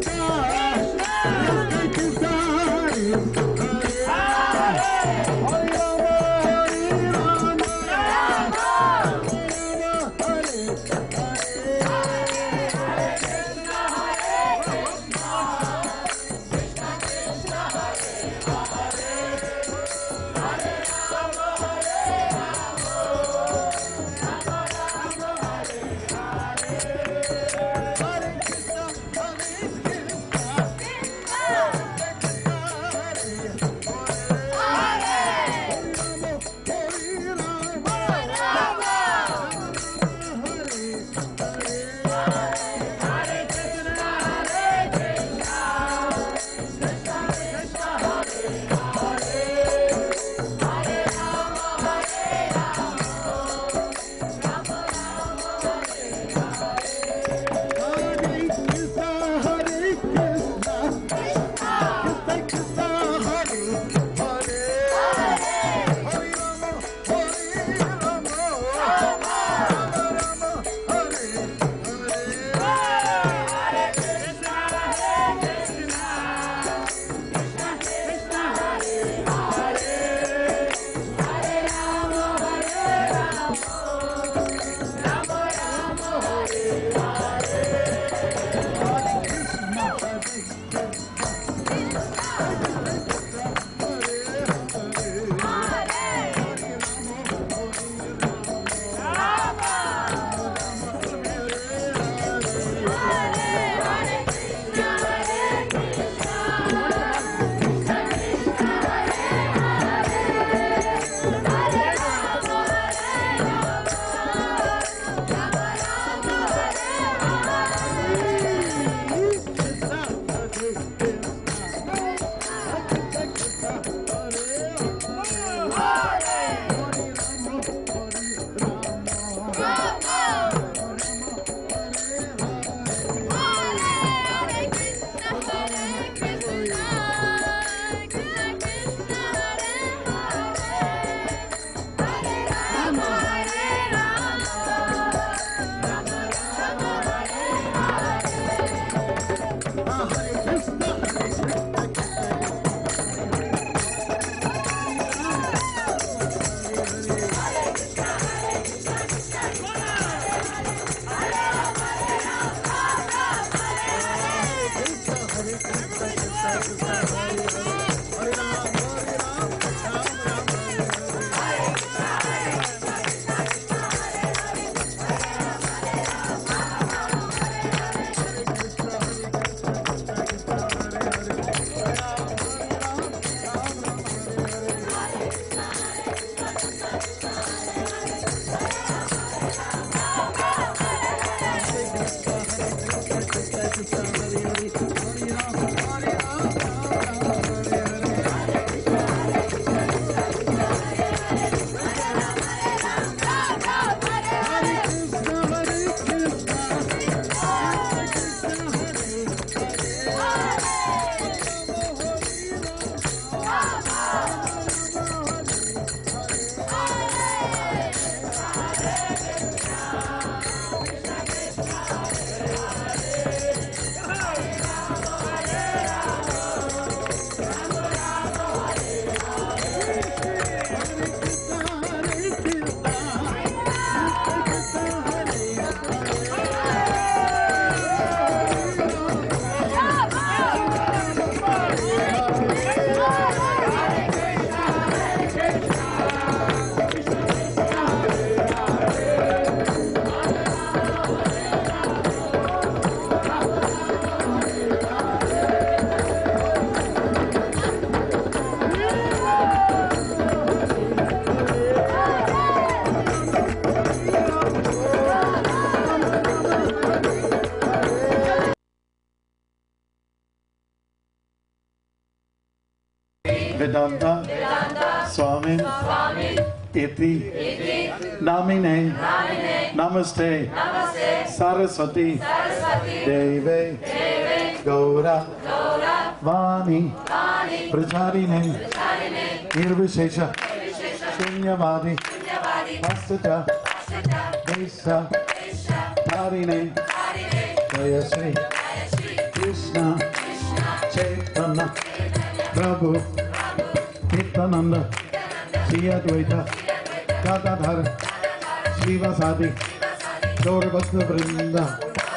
Vedanta Swami Iti Namine Namaste Saraswati Deve Gaura Vani Prajarine Nirvishesha Shunyavadi Vastuta Desa Tarine Jaya Shri Krishna Chaitanya Prabhu Nityananda Shri Advaita Gadadhar Srivasadi Gaura Bhakta Vrinda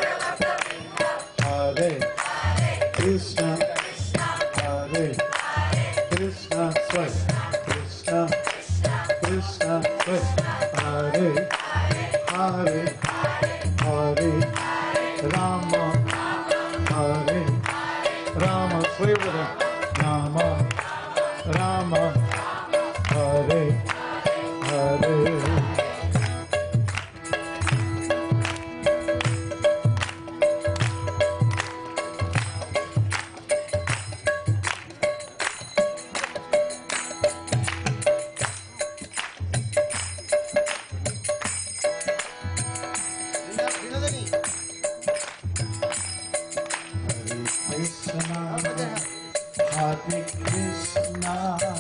Hare Krishna Hare Krishna Swai Krishna Krishna Swai Hare Hare Hare Rama Hare Rama Swayavada Rama Rama Hare Hare Hare Krishna,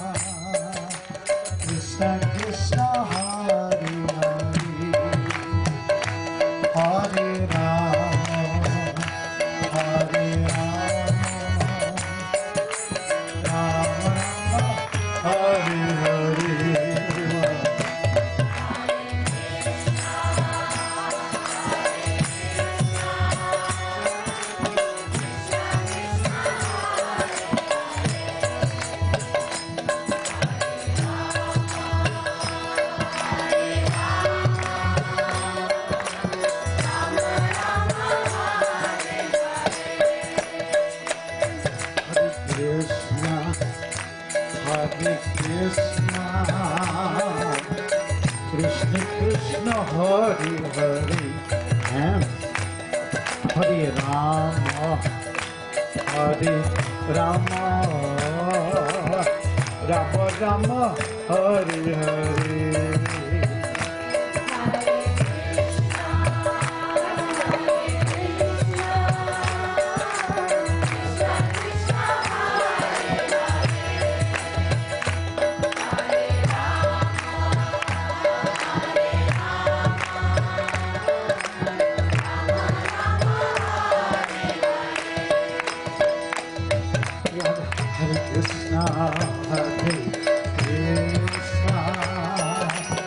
Krishna Krishna, Hare Hare, Hare Rama, Hare Rama, Rama Rama, Hare Hare. Krishna Krishna Hare Hare and Hare Rama Hare Rama Rama Rama Hare Hare. Hare Krishna, Hare Krishna,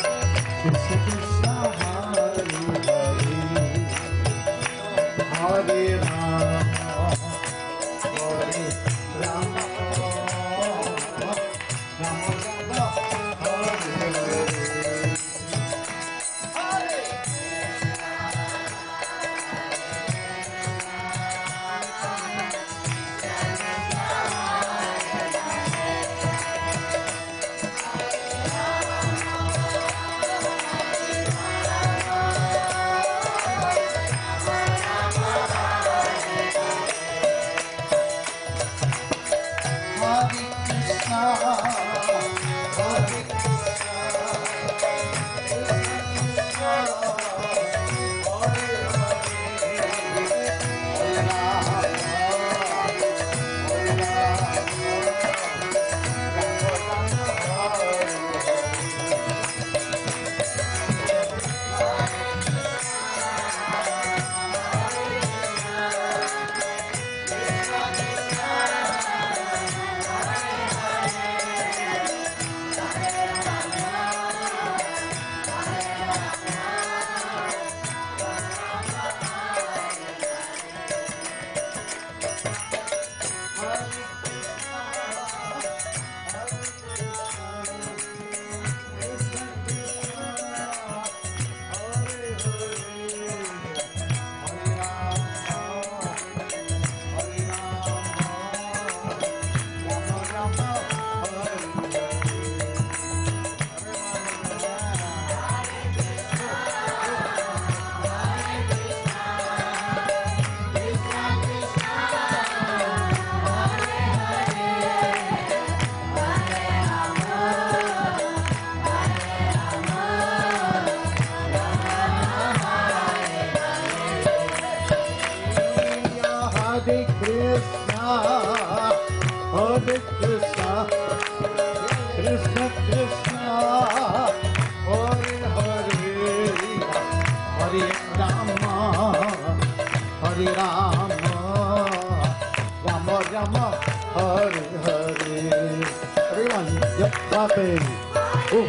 Krishna, Krishna Krishna, Hare Hare, Hare Rama, Hare Rama, Rama Rama, Hare Hare. Everyone, yep, clapping. Oh.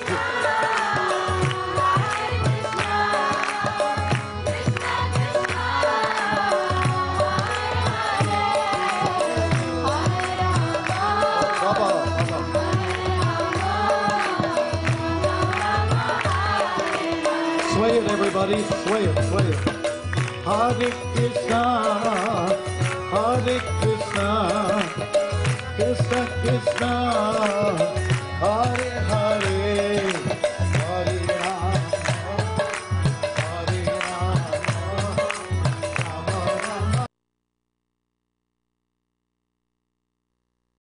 Sway it, everybody. Sway it, sway it. Hare Krishna, Hare Krishna, Krishna Krishna, Hare